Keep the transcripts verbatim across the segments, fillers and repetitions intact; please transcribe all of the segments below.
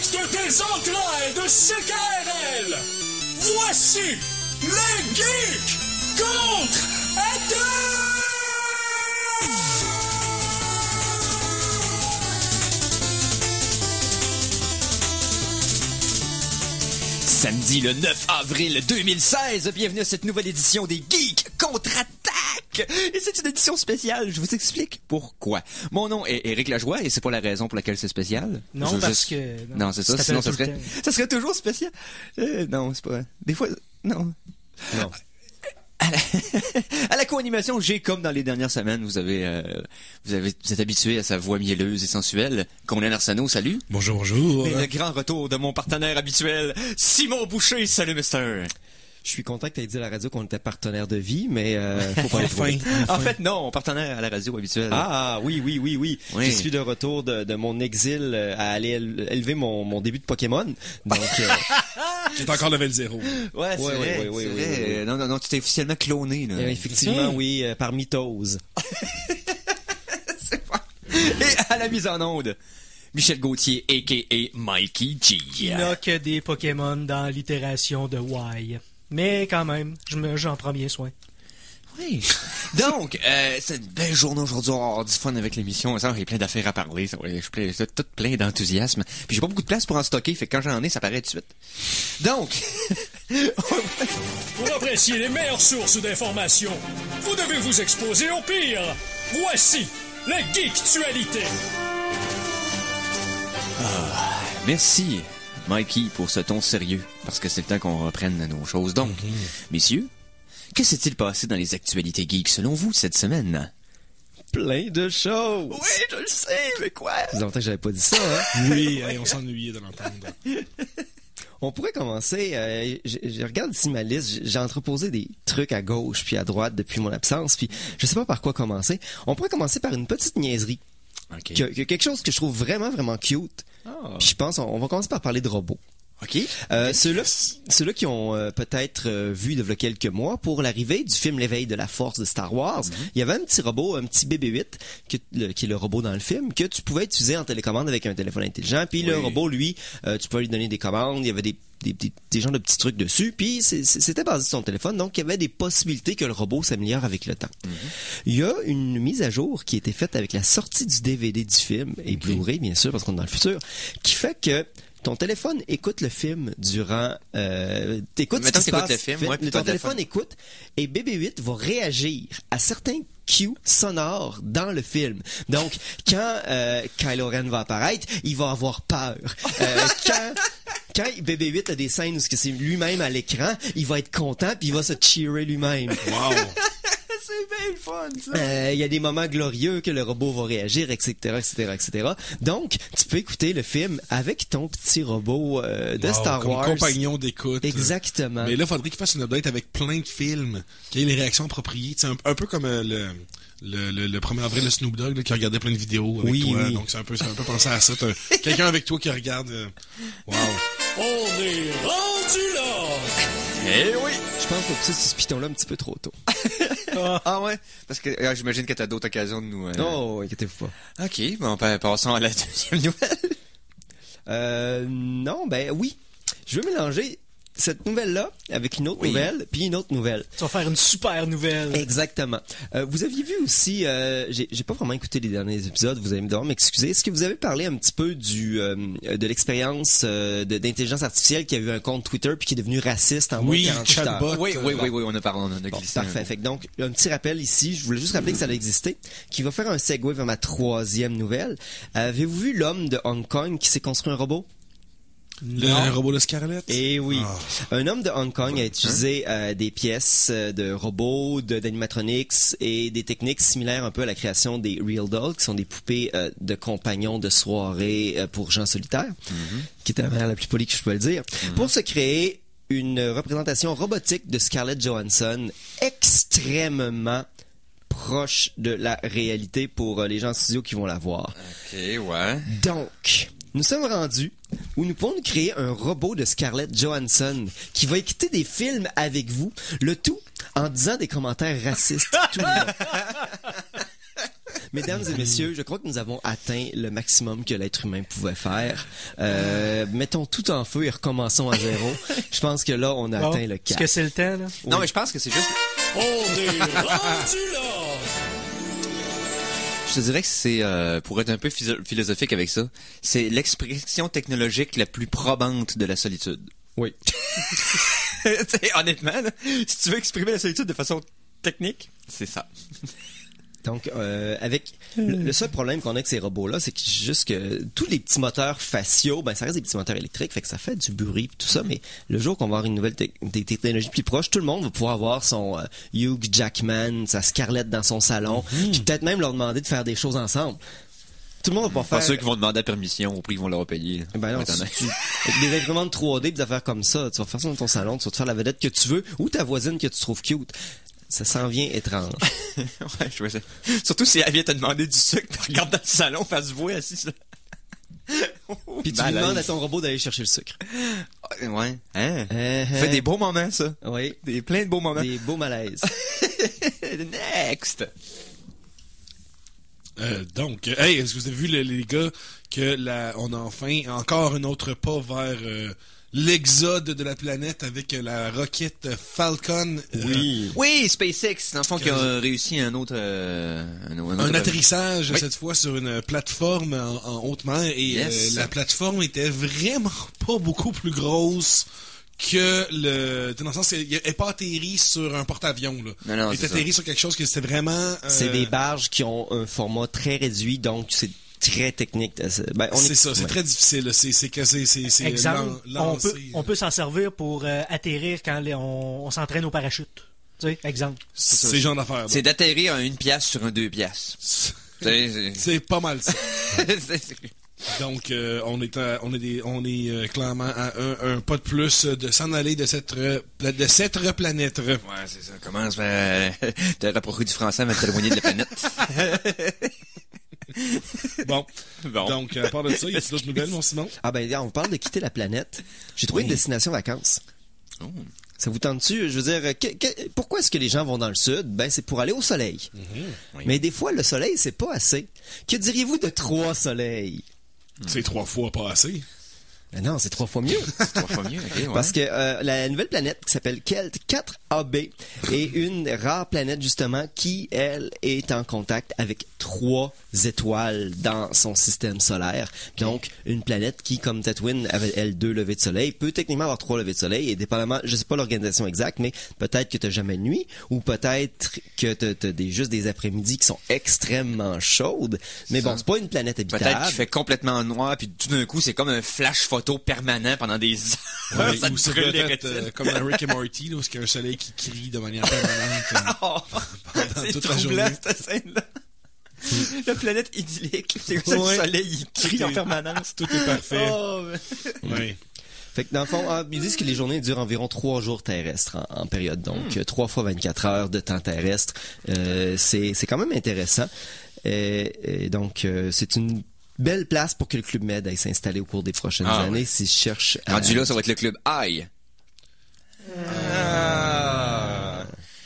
de tes entrailles de C K R L, voici les geeks contre attaque! Samedi le neuf avril deux mille seize, bienvenue à cette nouvelle édition des Geeks Contre-Attaque! Et c'est une édition spéciale, je vous explique pourquoi. Mon nom est Éric Lajoie et c'est pas la raison pour laquelle c'est spécial. Non, je, parce je... que... Non, non c'est ça, sinon ça serait... ça serait toujours spécial. Euh, non, c'est pas... Des fois... Non. Non. À la, à la co-animation, j'ai, comme dans les dernières semaines, vous avez, euh, vous avez, vous êtes habitué à sa voix mielleuse et sensuelle. Conan Arsenault, salut. Bonjour, bonjour. Et le grand retour de mon partenaire habituel, Simon Boucher, salut, mister. Je suis content que tu aies dit à la radio qu'on était partenaire de vie, mais euh, faut pas aller trop vite. En fait, non, partenaire à la radio habituelle. Ah oui, oui, oui, oui. Oui. Je suis de retour de, de mon exil à aller élever mon, mon début de Pokémon. Donc, euh... J'ai encore level zéro. Ouais, c'est ouais, vrai. ouais, ouais, c'est ouais, vrai. ouais, ouais. Non, non, non, tu t'es officiellement cloné, là. euh, effectivement, oui, euh, par mitose. C'est pas... Et à la mise en onde, Michel Gauthier, a k a. Mikey G. Il n'a que des Pokémon dans l'itération de Y. Mais quand même, je me, j'en prends bien soin. Oui. Donc, euh, c'est une belle journée aujourd'hui. On va avoir du fun avec l'émission. Ça, j'ai plein d'affaires à parler. Ça, je suis plein, tout plein d'enthousiasme. Puis j'ai pas beaucoup de place pour en stocker. Fait que quand j'en ai, ça paraît tout de suite. Donc... Pour apprécier les meilleures sources d'informations, vous devez vous exposer au pire. Voici les Geektualités. Ah, merci, Mikey, pour ce ton sérieux. Parce que c'est le temps qu'on reprenne nos choses. Donc, mm-hmm. messieurs, que s'est-il passé dans les actualités geeks selon vous cette semaine? Plein de choses! Oui, je le sais, mais quoi? Ça faisait longtemps que j'avais pas dit ça, hein? Oui, hey, on s'ennuyait de l'entendre. On pourrait commencer, euh, je, je regarde ici ma liste, j'ai entreposé des trucs à gauche puis à droite depuis mon absence, puis je sais pas par quoi commencer. On pourrait commencer par une petite niaiserie. Okay. Que, que quelque chose que je trouve vraiment, vraiment cute. Oh. Puis je pense, on, on va commencer par parler de robots. OK. Euh, ceux-là, ceux-là qui ont euh, peut-être euh, vu il y a quelques mois, pour l'arrivée du film L'éveil de la force de Star Wars, mm-hmm. il y avait un petit robot, un petit B B huit, que, le, qui est le robot dans le film, que tu pouvais utiliser en télécommande avec un téléphone intelligent. Puis oui. le robot, lui, euh, tu pouvais lui donner des commandes, il y avait des Des, des, des genres de petits trucs dessus, puis c'est, c'était basé sur son téléphone, donc il y avait des possibilités que le robot s'améliore avec le temps. Mm-hmm. Il y a une mise à jour qui a été faite avec la sortie du D V D du film, et okay. Blu-ray bien sûr, parce qu'on est dans le futur, qui fait que ton téléphone écoute le film durant... Euh, t'écoutes ce qui se passe. Le film, ouais, ton téléphone écoute, et B B huit va réagir à certains cues sonores dans le film. Donc, quand euh, Kylo Ren va apparaître, il va avoir peur. Euh, quand... Quand B B huit a des scènes où c'est lui-même à l'écran, il va être content puis il va se cheerer lui-même. Wow! C'est bien le fun, ça! Il euh, y a des moments glorieux que le robot va réagir, et cetera, et cetera, et cetera. Donc, tu peux écouter le film avec ton petit robot euh, de wow, Star comme Wars. compagnon d'écoute. Exactement. Mais là, il faudrait qu'il fasse une update avec plein de films, qu'il y ait les réactions appropriées. Un, un peu comme euh, le... Le, le, le premier avril, le Snoop Dogg là, qui regardait plein de vidéos avec oui, toi. Oui. Donc, c'est un peu, c'est un peu pensé à ça. T'as quelqu'un avec toi qui regarde. Euh... Wow. On est rendu là! Eh oui! Je pense que tu ce piton-là un petit peu trop tôt. Ah ouais? Parce que ah, j'imagine que t'as d'autres occasions de nous... Euh... Non, inquiétez-vous pas. OK, bon, passons à la deuxième nouvelle. Euh, non, ben oui. Je veux mélanger cette nouvelle-là avec une autre oui. nouvelle, puis une autre nouvelle. Tu vas faire une super nouvelle. Exactement. Euh, vous aviez vu aussi, euh, j'ai, j'ai pas vraiment écouté les derniers épisodes, vous allez devoir m'excuser. Est-ce que vous avez parlé un petit peu du euh, de l'expérience euh, de, d'intelligence artificielle qui a eu un compte Twitter puis qui est devenu raciste en oui, moins de quarante-huit heures? Oui, oui, oui, oui, on a parlé, on a bon, glissé. Parfait. Fait que donc, un petit rappel ici, je voulais juste rappeler que ça a existé, qui va faire un segue vers ma troisième nouvelle. Avez-vous vu l'homme de Hong Kong qui s'est construit un robot? Le non. robot de Scarlett? Eh oui. Oh. Un homme de Hong Kong a utilisé hein? euh, des pièces de robots, de, d'animatronics et des techniques similaires un peu à la création des Real Dolls, qui sont des poupées euh, de compagnons de soirée euh, pour gens solitaires, mm-hmm. qui était la manière la plus polie que je peux le dire, mm-hmm. pour se créer une représentation robotique de Scarlett Johansson extrêmement proche de la réalité pour euh, les gens en studio qui vont la voir. OK, ouais. Donc... nous sommes rendus où nous pouvons créer un robot de Scarlett Johansson qui va écouter des films avec vous, le tout en disant des commentaires racistes tout le long. Mesdames et messieurs, je crois que nous avons atteint le maximum que l'être humain pouvait faire. Euh, mettons tout en feu et recommençons à zéro. Je pense que là, on a Bon, atteint le Est-ce cap. que c'est le temps, là? Non, mais je pense que c'est juste... On est rendu là! Je te dirais que c'est, euh, pour être un peu philo- philosophique avec ça, c'est l'expression technologique la plus probante de la solitude. Oui. T'sais, honnêtement, là, si tu veux exprimer la solitude de façon technique, c'est ça. Donc, euh, avec le, le seul problème qu'on a avec ces robots-là, c'est que juste que tous les petits moteurs faciaux, ben ça reste des petits moteurs électriques, fait que ça fait du bruit pis tout ça. Mais le jour qu'on va avoir une nouvelle te- des technologies plus proches, tout le monde va pouvoir avoir son euh, Hugh Jackman, sa Scarlett dans son salon, puis peut-être même leur demander de faire des choses ensemble. Tout le monde va pouvoir Pas faire. ceux qui vont demander la permission au prix qu'ils vont leur payer. Ben non, tu, tu, avec des imprimantes trois D, des affaires comme ça, tu vas faire ça dans ton salon, tu vas te faire la vedette que tu veux, ou ta voisine que tu trouves cute. Ça s'en vient étrange. Ouais, je vois ça. Surtout si elle vient te demander du sucre, tu regardes dans le salon, elle se voit assis là. Puis tu lui demandes à ton robot d'aller chercher le sucre. Ouais. Hein? Euh, Fait des beaux moments, ça. Oui. Des plein de beaux moments. Des beaux malaises. Next! Euh, donc, euh, hey, est-ce que vous avez vu, le- les gars, que la, on a enfin encore un autre pas vers euh, l'exode de la planète avec euh, la roquette Falcon. euh, Oui, SpaceX, dans le fond, qui a réussi un autre... euh, un, un un autre- atterrissage, Oui. cette fois, sur une plateforme en, en haute mer. Et Yes. euh, la plateforme était vraiment pas beaucoup plus grosse que le... Dans le sens, elle n'est pas atterri sur un porte-avions, là. Non, non, Elle est c'est ça. atterri sur quelque chose qui c'était vraiment... euh, C'est des barges qui ont un format très réduit, donc c'est très technique. Ben, on C'est est- ça, c'est ouais. très difficile. là. C'est c'est que c'est c'est c'est Exemple, lan- on lancé. peut, on peut s'en servir pour euh, atterrir quand les- on, on s'entraîne au parachute. Tu sais, exemple. C'est le genre d'affaires. C'est d'atterrir à une pièce sur un deux pièces. C'est C'est... c'est pas mal ça. c'est- Donc, euh, on est, à- on est, des, on est euh, clairement à un, un pas de plus de s'en aller de cette, re- de cette replanète. Ouais, c'est ça. Commence par te rapprocher du français mais t'éloigner de la planète. Bon. Bon. Donc, à part de ça, il y a d'autres nouvelles, mon Simon? Ah ben, on parle de quitter la planète. J'ai trouvé une destination vacances. Oh. Ça vous tente-tu? Je veux dire, que- que- pourquoi est-ce que les gens vont dans le sud? Ben, c'est pour aller au soleil. Oui. Mais des fois, le soleil, c'est pas assez. Que diriez-vous de trois soleils? C'est trois fois pas assez. Ben non, c'est trois fois mieux. C'est trois fois mieux, ok, ouais. Parce que euh, la nouvelle planète qui s'appelle Kelt quatre A B est une rare planète justement qui, elle, est en contact avec trois étoiles dans son système solaire. Donc, une planète qui, comme Tatooine avait, elle, deux levées de soleil, peut techniquement avoir trois levées de soleil et dépendamment, je sais pas l'organisation exacte, mais peut-être que t'as jamais de nuit ou peut-être que t'as, t'as des, juste des après-midi qui sont extrêmement chaudes. Mais bon, c'est pas une planète habitable. Peut-être qu'il fait complètement noir, puis tout d'un coup, c'est comme un flash photo permanent pendant des heures. Ouais, Ça te ou c'est brûle les peut-être rétines. euh, comme dans Rick et Morty, là, où il y a un soleil qui crie de manière permanente euh, Oh, pendant c'est toute la troublant, journée. cette scène-là. La planète idyllique, c'est comme ça que Ouais. le soleil il crie en permanence. Tout est parfait. Oh, mais- Ouais. Fait que dans le fond, ah, ils disent que les journées durent environ trois jours terrestres en, en période. Donc, euh, trois fois vingt-quatre heures de temps terrestre. Euh, c'est, c'est quand même intéressant. Et, et donc, euh, c'est une belle place pour que le Club Med aille s'installer au cours des prochaines Ah, années ouais. s'il cherche à... Rendu là, ça va être le club Aïe. Ah.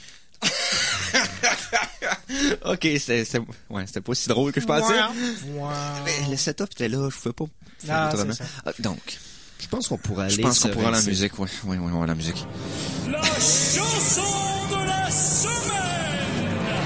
Ok, c'était, c'était, ouais, c'était pas si drôle que je pensais. Mais le setup était là, je pouvais pas faire Ah, autrement. c'est ça. Ah, donc, Je pense qu'on pourrait aller je pense se qu'on pourra aller à la rincer. musique, ouais. Oui, oui, oui, la musique. La chanson de la semaine!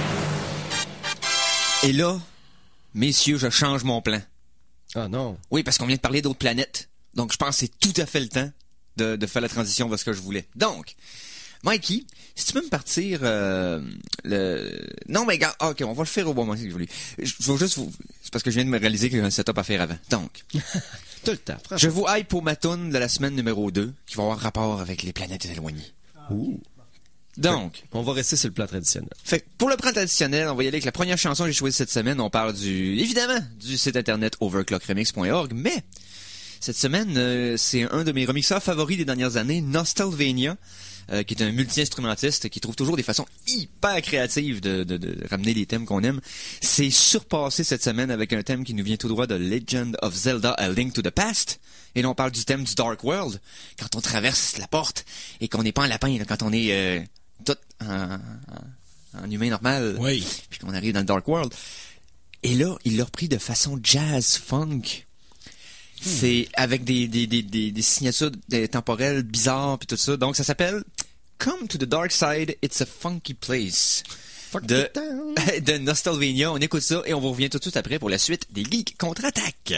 Et là, messieurs, je change mon plan. Ah non. Oui, parce qu'on vient de parler d'autres planètes. Donc, je pense que c'est tout à fait le temps de, de faire la transition vers ce que je voulais. Donc, Mikey, si tu peux me partir euh, le... Non, mais gars, ok, on va le faire au bon moment que je voulais. Je je veux juste vous... C'est parce que je viens de me réaliser qu'il y a un setup à faire avant. Donc, Tout le temps. Prends je vous hype pour ma toune de la semaine numéro deux, qui va avoir rapport avec les planètes éloignées. Ouh. Donc, On va rester sur le plan traditionnel. fait que pour le plan traditionnel, on va y aller avec la première chanson que j'ai choisie cette semaine. On parle du, évidemment, du site internet overclock remix point org, mais cette semaine, euh, c'est un de mes remixeurs favoris des dernières années, Nostalvania, euh, qui est un multi-instrumentiste qui trouve toujours des façons hyper créatives de, de, de ramener les thèmes qu'on aime. C'est surpassé cette semaine avec un thème qui nous vient tout droit de Legend of Zelda A Link to the Past. Et là, on parle du thème du Dark World, quand on traverse la porte et qu'on n'est pas en lapin, là, quand on est euh, tout en, en, en humain normal, Oui. puis qu'on arrive dans le Dark World. Et là, il l'a repris de façon jazz funk. C'est avec des, des, des, des, des signatures des temporelles bizarres puis tout ça. Donc, ça s'appelle Come to the Dark Side, It's a Funky Place. De, de Nostalvania. On écoute ça et on vous revient tout de suite après pour la suite des Geeks contre-attaque.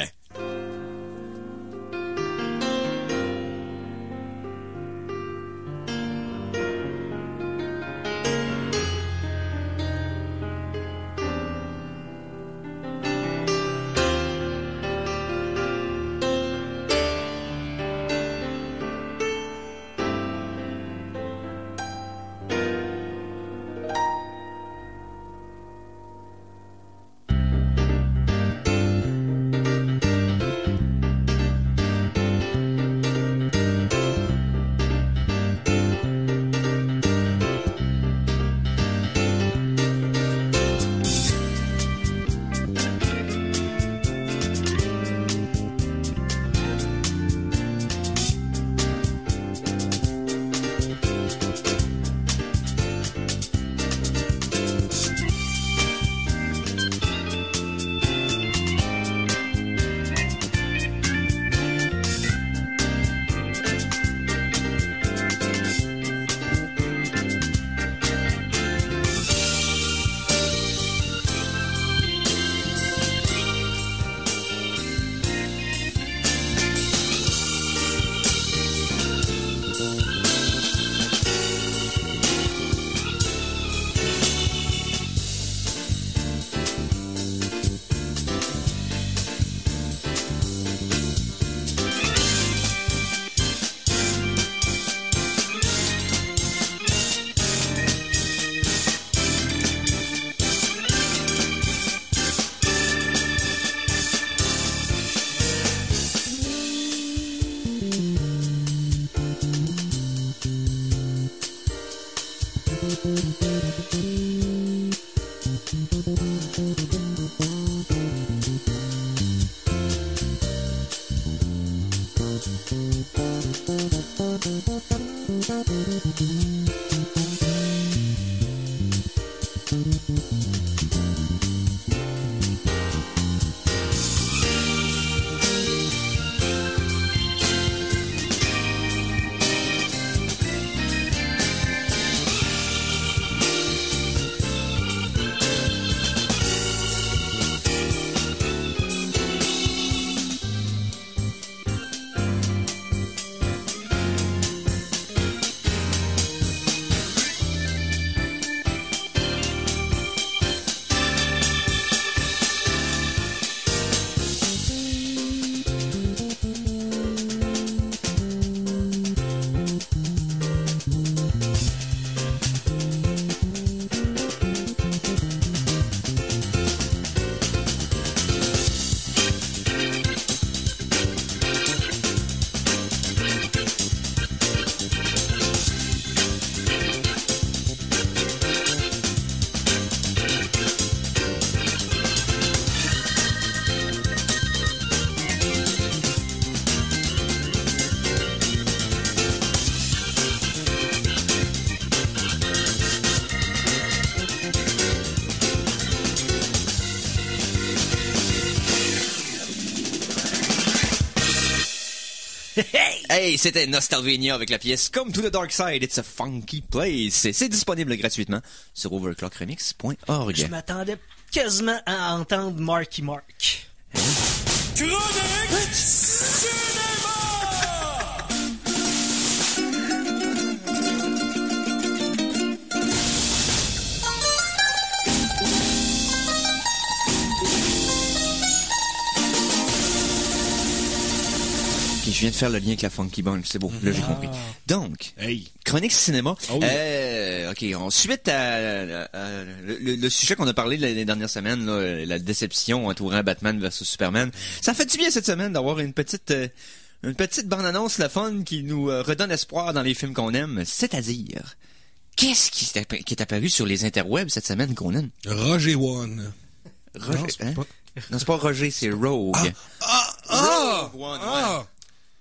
Hey, c'était Nostalvania avec la pièce Come to the Dark Side, It's a Funky Place. C'est disponible gratuitement sur overclock remix point org. Je m'attendais quasiment à entendre Marky Mark. Hein? Chronique Cinéma! Je viens de faire le lien avec la Funky Bunch, c'est beau, là j'ai compris. Donc, hey. Chronique Cinéma. Oh oui. euh, ok, on, suite à, à, à le, le sujet qu'on a parlé les dernières semaines, là, la déception entourant Batman versus Superman, ça fait du bien cette semaine d'avoir une petite euh, une petite bande-annonce, la fun, qui nous euh, redonne espoir dans les films qu'on aime, c'est-à-dire, qu'est-ce qui est, qui est apparu sur les interwebs cette semaine qu'on aime? Roger One. Roger, non, c'est hein? pas... non, c'est pas Roger, c'est Rogue. Ah! Ah! Ah! Rogue One, ah. ouais.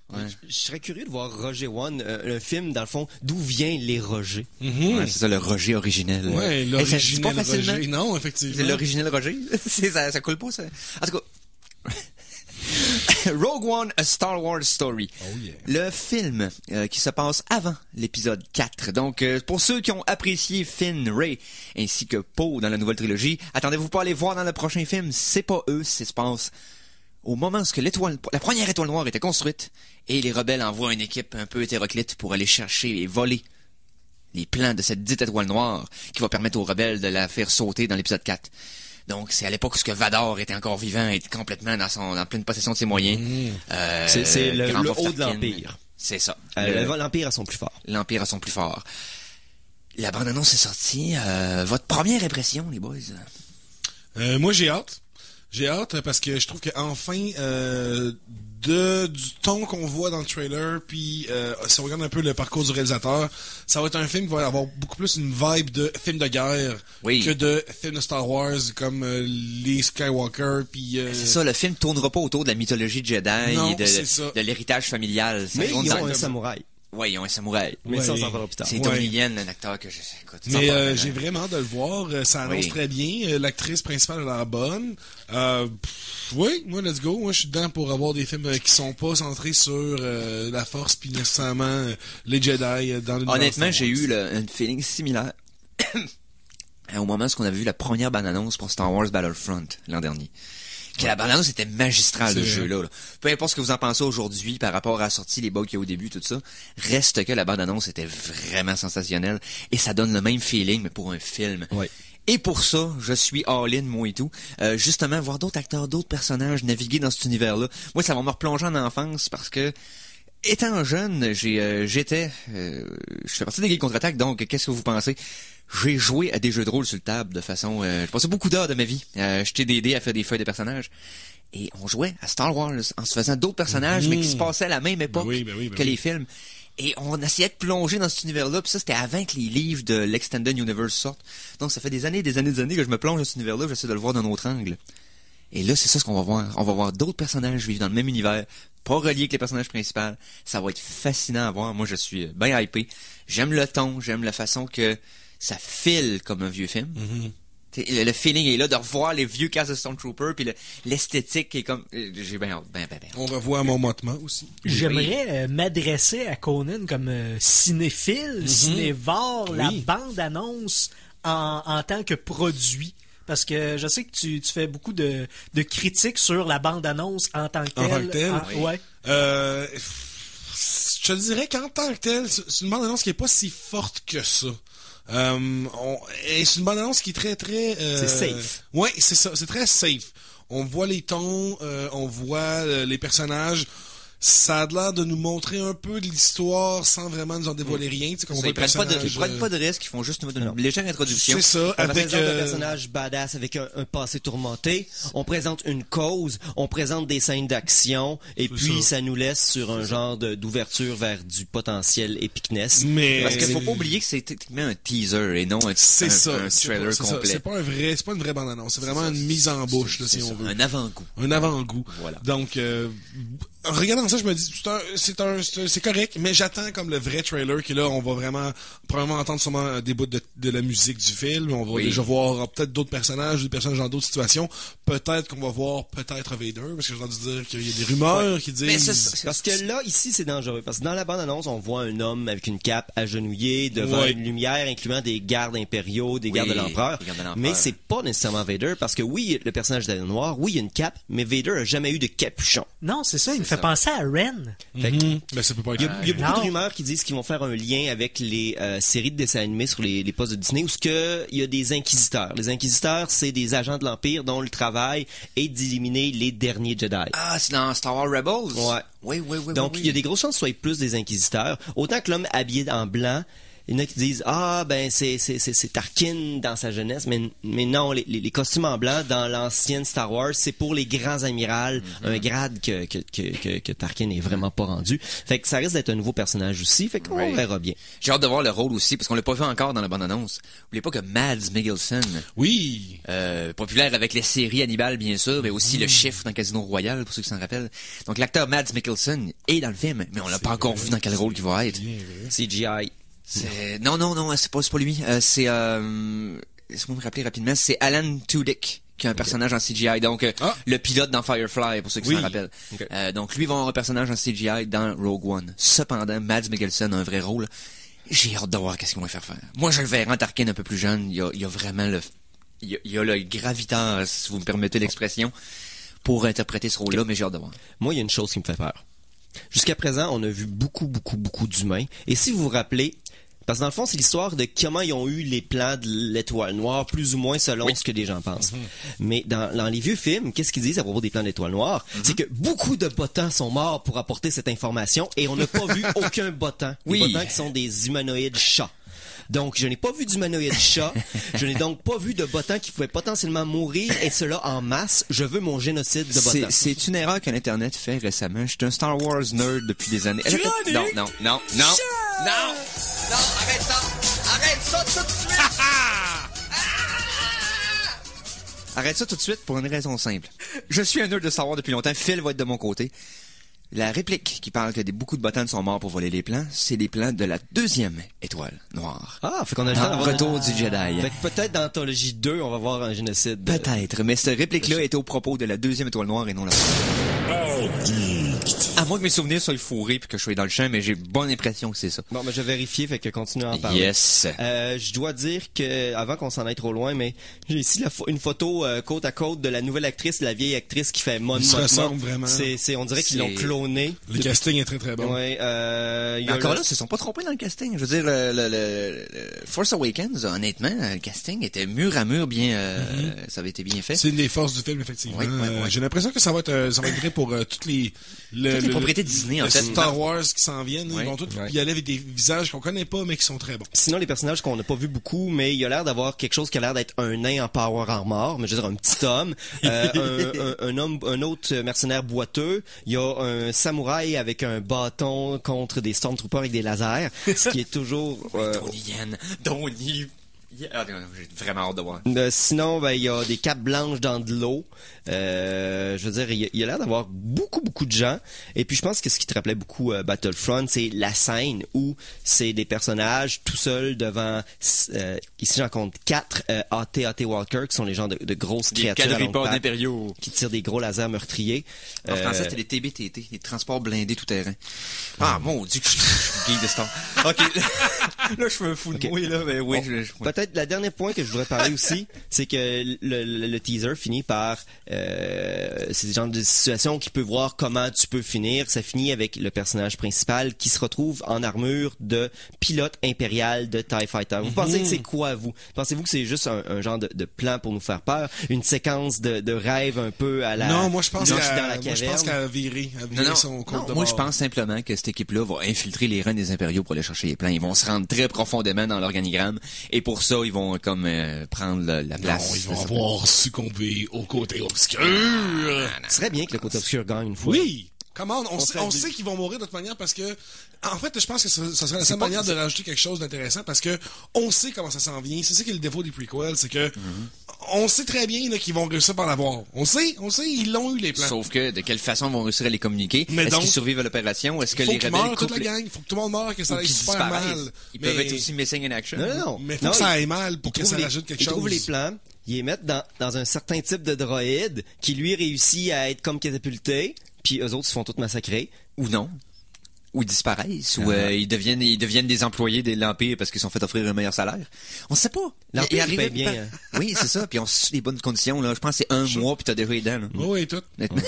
Ouais. Je serais curieux de voir Roger One, euh, un film, dans le fond, d'où viennent les Rogers. Mhm. Ouais, c'est ça, le Roger originel. Ouais, Hey, ça se dit pas l'originel facilement. Roger. Non, C'est effectivement. l'originel Roger. C'est, ça, ça coule pas, ça. En tout cas. Rogue One, A Star Wars Story. Oh yeah. Le film euh, qui se passe avant l'épisode quatre. Donc, euh, pour ceux qui ont apprécié Finn, Rey, ainsi que Poe dans la nouvelle trilogie, attendez-vous pas à les voir dans le prochain film. C'est pas eux, c'est se passe au moment où l'étoile, la première étoile noire était construite et les rebelles envoient une équipe un peu hétéroclite pour aller chercher et voler les plans de cette dite étoile noire qui va permettre aux rebelles de la faire sauter dans l'épisode quatre. Donc, c'est à l'époque où ce que Vador était encore vivant, était complètement dans son, en pleine possession de ses moyens. Mmh. Euh, C'est- c'est le- Grand le Moff haut de Tarkin. l'Empire. C'est ça. Euh, Le- L'Empire a son plus fort. L'Empire a son plus fort. La bande-annonce est sortie. Euh, votre première impression, les boys? Euh, moi, j'ai hâte. J'ai hâte parce que je trouve que enfin euh, de du ton qu'on voit dans le trailer, puis euh, si on regarde un peu le parcours du réalisateur, ça va être un film qui va avoir beaucoup plus une vibe de film de guerre Oui. que de film de Star Wars comme euh, les Skywalker, puis euh, C'est ça, le film tournera pas autour de la mythologie Jedi Non, et de, c'est ça. de l'héritage familial. Ça Mais tourne ils dans- ont un samouraï. Ouais, ils ont un samouraï. Mais Ouais. ça, on s'en parlera plus tard. C'est Ouais. Donnie Yen, un acteur que je écoute. ça Mais va, euh, hein. j'ai vraiment hâte de le voir. Euh, Ça annonce Oui. très bien. Euh, L'actrice principale a l'air bonne. Euh, pff, oui, moi, let's go. Moi, je suis dedans pour avoir des films euh, qui sont pas centrés sur euh, la force puis nécessairement euh, les Jedi euh, dans l'univers Honnêtement, Star j'ai Wars. eu le, un feeling similaire au moment où on avait vu la première bande-annonce pour Star Wars Battlefront l'an dernier. Que la bande-annonce était magistrale, C'est le vrai. jeu-là. là. Peu importe ce que vous en pensez aujourd'hui par rapport à la sortie, les bugs qu'il y a au début, tout ça, reste que la bande-annonce était vraiment sensationnelle et ça donne le même feeling, mais pour un film. Ouais. Et pour ça, je suis all-in, moi et tout. Euh, justement, voir d'autres acteurs, d'autres personnages naviguer dans cet univers-là. Moi, ça va me replonger en enfance parce que, étant jeune, j'ai, euh, j'étais, euh, je fais partie des Geeks Contre-Attaque, donc qu'est-ce que vous pensez? J'ai joué à des jeux de rôle sur le table de façon, euh, j'ai passé beaucoup d'heures de ma vie à jeter des dés, à faire des feuilles de personnages. Et on jouait à Star Wars en se faisant d'autres personnages, Mhm. mais qui se passaient à la même époque Ben oui, ben oui, ben que oui. les films. Et on essayait de plonger dans cet univers-là, puis ça, c'était avant que les livres de l'Extended Universe sortent. Donc, ça fait des années et des années des années que je me plonge dans cet univers-là, j'essaie de le voir d'un autre angle. Et là, c'est ça ce qu'on va voir. On va voir d'autres personnages vivre dans le même univers, pas reliés avec les personnages principaux. Ça va être fascinant à voir. Moi, je suis bien hypé. J'aime le ton, j'aime la façon que ça file comme un vieux film. Mhm. T'sais, Le, le feeling est là de revoir les vieux casts de Stormtrooper, puis le- l'esthétique est comme... euh, J'ai bien hâte, ben, ben, ben. On revoit mon motement aussi. J'aimerais euh, m'adresser à Conan comme euh, cinéphile, cinévore, la Oui. bande-annonce en, en tant que produit. Parce que je sais que tu, tu fais beaucoup de, de critiques sur la bande-annonce en tant que En telle. tant que telle? En- Oui. ouais. Euh, je te dirais qu'en tant que tel, c'est c'est une bande-annonce qui est pas si forte que ça. Euh, on- et c'est une bande-annonce qui est très, très... euh, C'est safe. Ouais, c'est ça. C'est très safe. On voit les tons, euh, on voit euh, les personnages. Ça a l'air de nous montrer un peu de l'histoire sans vraiment nous en dévoiler rien. Tu sais, comme on Ça, voit ils le prennent pas de, personnage, ils prennent euh, pas de risques, ils font juste une, une légère introduction. C'est ça, On avec... présente euh, un personnage badass avec un, un passé tourmenté. On présente une cause. On présente des scènes d'action. Et puis, ça. ça. nous laisse sur un genre de- d'ouverture vers du potentiel epicness. Mais... Parce qu'il faut pas oublier que c'est techniquement un teaser et non un, C'est un, ça. un c'est trailer pas- c'est ça. complet. C'est pas un vrai, c'est pas une vraie bande-annonce. C'est vraiment ça, une mise en bouche, là, C'est si ça, on veut. un avant-goût. Un avant-goût. Voilà. Donc, euh, en regardant ça, je me dis, c'est un, c'est un, c'est un- c'est correct, mais j'attends comme le vrai trailer qui là, on va vraiment, probablement entendre sûrement des bouts de, de la musique du film. On va Oui. déjà voir euh, peut-être d'autres personnages, des personnages dans d'autres situations. Peut-être qu'on va voir peut-être Vader, parce que j'ai entendu dire qu'il y a des rumeurs qui disent. Mais c'est ça. Parce que là, ici, c'est dangereux. Parce que dans la bande-annonce, on voit un homme avec une cape agenouillé devant Ouais. une lumière, incluant des gardes impériaux, des Oui, gardes de l'empereur. des gardes de l'empereur. Mais c'est pas nécessairement Vader, parce que oui, le personnage d'Alien Noir, oui, il y a une cape, mais Vader a jamais eu de capuchon. Non, c'est ça, il me C'est fait ça. penser à Ren. Fait que, Mhm. Ben, ça peut pas être. il y a, il y a beaucoup Non. de rumeurs qui disent qu'ils vont faire un lien avec les euh, séries de dessins animés sur les, les postes de Disney où ce que il y a des inquisiteurs. Les inquisiteurs, c'est des agents de l'Empire dont le travail est d'éliminer les derniers Jedi. Ah, c'est dans Star Wars Rebels? Ouais. Oui, oui, oui. Donc, oui, il y a oui. des grosses chances que ce soit plus des inquisiteurs. Autant que l'homme habillé en blanc, il y en a qui disent ah ben c'est c'est c'est, c'est Tarkin dans sa jeunesse, mais mais non, les, les, les costumes en blanc dans l'ancienne Star Wars, c'est pour les grands amirals, mm-hmm. un grade que que, que que que Tarkin est vraiment pas rendu. Fait que ça risque d'être un nouveau personnage aussi, fait qu'on ouais. verra bien. J'ai hâte de voir le rôle aussi parce qu'on l'a pas vu encore dans la bande-annonce. N'oubliez pas que Mads Mikkelsen, oui, euh, populaire avec les séries Hannibal bien sûr, mais aussi mm. le chiffre dans Casino Royale pour ceux qui s'en rappellent. Donc l'acteur Mads Mikkelsen est dans le film, mais on l'a pas encore vu dans quel rôle il va être. C G I. C'est... Non, non, non, c'est pas, c'est pas lui. Euh, c'est, euh... laisse-moi me rappeler rapidement, c'est Alan Tudyk, qui est un personnage okay. en C G I. Donc, euh, ah. le pilote dans Firefly, pour ceux qui oui. s'en rappellent. Okay. Euh, donc, lui va avoir un personnage en C G I dans Rogue One. Cependant, Mads Mikkelsen a un vrai rôle. J'ai hâte de voir qu'est-ce qu'ils vont faire faire. Moi, je le verrai en Tarkin un peu plus jeune. Il y a, il y a vraiment le, il y a, il y a le gravitas, si vous me permettez l'expression, pour interpréter ce rôle-là, mais j'ai hâte de voir. Moi, il y a une chose qui me fait peur. Jusqu'à présent, on a vu beaucoup, beaucoup, beaucoup d'humains. Et si vous vous rappelez, parce que dans le fond, c'est l'histoire de comment ils ont eu les plans de l'étoile noire, plus ou moins selon oui. ce que les gens pensent. Mm-hmm. Mais dans, dans les vieux films, qu'est-ce qu'ils disent à propos des plans de l'étoile noire? Mm-hmm. C'est que beaucoup de bottans sont morts pour apporter cette information et on n'a pas vu aucun bottan. Oui. Les bottans qui sont des humanoïdes chats. Donc, je n'ai pas vu d'humanoïde chat. Je n'ai donc pas vu de bottans qui pouvaient potentiellement mourir, et cela en masse. Je veux mon génocide de bottans. C'est, c'est une erreur que l'Internet fait récemment. Je suis un Star Wars nerd depuis des années. Elle a fait... Non, non, non, non, non, non, arrête ça, arrête ça tout de suite. Arrête ça tout de suite pour une raison simple. Je suis un nerd de Star Wars depuis longtemps. Phil va être de mon côté. La réplique qui parle que des, beaucoup de bottans sont morts pour voler les plans, c'est les plans de la deuxième étoile noire. Ah, fait qu'on a le temps d'avoir retour du Jedi. Fait que peut-être dans Anthologie deux, on va voir un génocide. De... Peut-être, mais cette réplique-là était au propos de la deuxième étoile noire et non la première. À moins que mes souvenirs soient fourrés puis que je sois dans le champ, mais j'ai bonne impression que c'est ça. Bon, mais je vais vérifier, fait que continue à en parler. Yes. Euh, je dois dire que, avant qu'on s'en aille trop loin, mais j'ai ici la fo- une photo euh, côte à côte de la nouvelle actrice, la vieille actrice qui fait Mon Ça ressemble vraiment. C'est, c'est, on dirait qu'ils c'est... l'ont cloné. Le depuis... casting est très très bon. Ouais, euh, mais encore le... là, ils se sont pas trompés dans le casting. Je veux dire, le, le, le, le Force Awakens, honnêtement, le casting était mur à mur bien, euh, mm-hmm. ça avait été bien fait. C'est une des forces du film, effectivement. Oui, oui, oui. J'ai l'impression que ça va être, euh, ça va être vrai pour euh, toutes les, le, toutes les le, propriétés Disney, en le fait. Star Wars qui s'en viennent. Oui. Ils vont tous ouais. y aller avec des visages qu'on connaît pas, mais qui sont très bons. Sinon, les personnages qu'on n'a pas vu beaucoup, mais il y a l'air d'avoir quelque chose qui a l'air d'être un nain en power armor, mais je veux dire un petit homme, euh, un, un, un homme, un autre mercenaire boiteux. Il y a un samouraï avec un bâton contre des stormtroopers avec des lasers, ce qui est toujours... Euh... Donnie Yen, Donnie... Ah, j'ai vraiment hâte de voir. Euh, sinon, ben, il y a des capes blanches dans de l'eau. Euh, je veux dire, il y, y a l'air d'avoir beaucoup, beaucoup de gens. Et puis, je pense que ce qui te rappelait beaucoup euh, Battlefront, c'est la scène où c'est des personnages tout seuls devant... Euh, ici, j'en compte quatre euh, A T A T Walker, qui sont les gens de, de grosses des créatures à longue patte, impériaux qui tirent des gros lasers meurtriers. En euh, français, c'était les T B T T, les transports blindés tout-terrain. Ah, mon Dieu, que je suis gay de Star. OK, là, je me fous de okay. moi, là, mais oui. Bon, je, je, ouais. Peut-être le dernier point que je voudrais parler aussi, c'est que le, le, le teaser finit par... Euh, c'est le genre de situation qui peut voir comment tu peux finir. Ça finit avec le personnage principal qui se retrouve en armure de pilote impérial de TIE Fighter. Vous mm-hmm. pensez que c'est quoi, vous? Pensez-vous que c'est juste un, un genre de, de plan pour nous faire peur? Une séquence de, de rêve un peu à la... Non, moi je pense, qu'à, dans la moi, je pense qu'elle a viré, a viré non, non, son compte non, de moi mort. je pense simplement que cette équipe-là va infiltrer les rangs des impériaux pour aller chercher les plans. Ils vont se rendre très profondément dans l'organigramme et pour ça, ils vont comme euh, prendre la, la place. Non, ils vont avoir succombé au côté obscur. Ce serait bien que le côté obscur gagne une fois. Oui! Comment on, on, sait, on sait qu'ils vont mourir de toute manière parce que, en fait, je pense que ça, ça serait la seule manière de rajouter quelque chose d'intéressant parce que on sait comment ça s'en vient. C'est ça qui est le défaut des prequels, c'est que mm-hmm. on sait très bien là, qu'ils vont réussir par l'avoir. On sait, on sait, ils l'ont eu les plans. Sauf que de quelle façon ils vont réussir à les communiquer? Mais Est-ce donc, qu'ils survivent à l'opération? Est-ce que les rebelles meurent toute la gang? Il faut que tout le monde meure, que ça aille super mal. Ils mais... peuvent être aussi missing in action. Non, non, non. Mais faut non, que ça ils, aille mal pour que ça les, rajoute quelque ils chose. Ils trouvent les plans, ils les mettent dans, dans un certain type de droïde qui lui réussit à être comme catapulté, puis eux autres se font tous massacrer. Ou non. Ou ils disparaissent, ah. ou euh, ils deviennent ils deviennent des employés de l'Empire parce qu'ils sont fait offrir un meilleur salaire. On sait pas. L'Empire il, il paye bien. Hein. Oui, c'est ça. Puis on suit les bonnes conditions. Là. Je pense que c'est un mois puis t'as déjà les dents. Là. Oui, tout.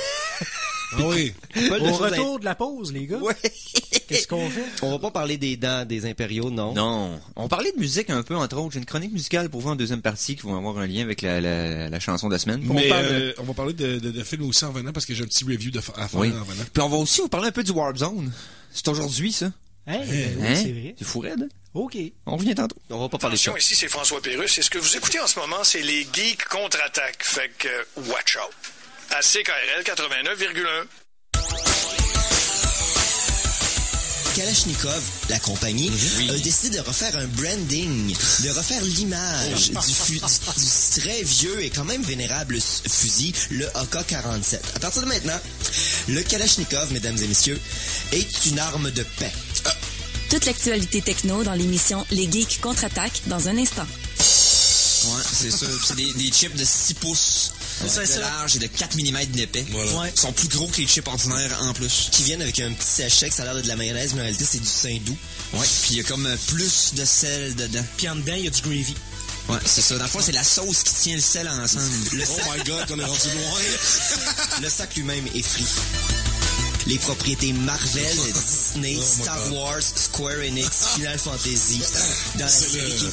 Ah oui. Au retour in... de la pause, les gars. Ouais. Qu'est-ce qu'on fait? On va pas parler des dents des impériaux, non. Non. On parlait de musique un peu, entre autres. J'ai une chronique musicale pour vous en deuxième partie qui va avoir un lien avec la, la, la chanson de la semaine. Mais on, parle euh, de... on va parler de, de, de films aussi en venant parce que j'ai un petit review de, à faire oui. en venant. Puis on va aussi vous parler un peu du Warp Zone. C'est aujourd'hui, ça. Hey, hein? oui, c'est vrai. C'est fou raide. OK. On revient tantôt. On va pas parler de ça. Attention, ici c'est François Pérusse et ce que vous écoutez en ce moment, c'est les Geeks contre-attaque. Fait que, euh, watch out. À C K R L quatre-vingt-neuf virgule un. Kalachnikov, la compagnie, a décidé de refaire un branding, de refaire l'image du, fu- du, du très vieux et quand même vénérable fusil, le A K quarante-sept. À partir de maintenant, le Kalachnikov, mesdames et messieurs, est une arme de paix. Euh, Toute l'actualité techno dans l'émission Les Geeks contre-attaque dans un instant. Ouais, c'est ça. C'est des, des chips de six pouces C'est de ça. large et de quatre millimètres d'épais. Voilà. Ouais. Ils sont plus gros que les chips ordinaires en plus. qui viennent avec un petit sachet que ça a l'air de la mayonnaise, mais en réalité, c'est du Saint-Doux. Ouais, puis il y a comme euh, plus de sel dedans. Puis en dedans, il y a du gravy. Ouais, c'est ça. Dans le fond, c'est la sauce qui tient le sel ensemble. Le Oh sac, my god, on est rendu loin. le sac lui-même est frit. Les propriétés Marvel, Disney, Oh my Star God. Wars, Square Enix, Final Fantasy, dans la C'est série le- qui...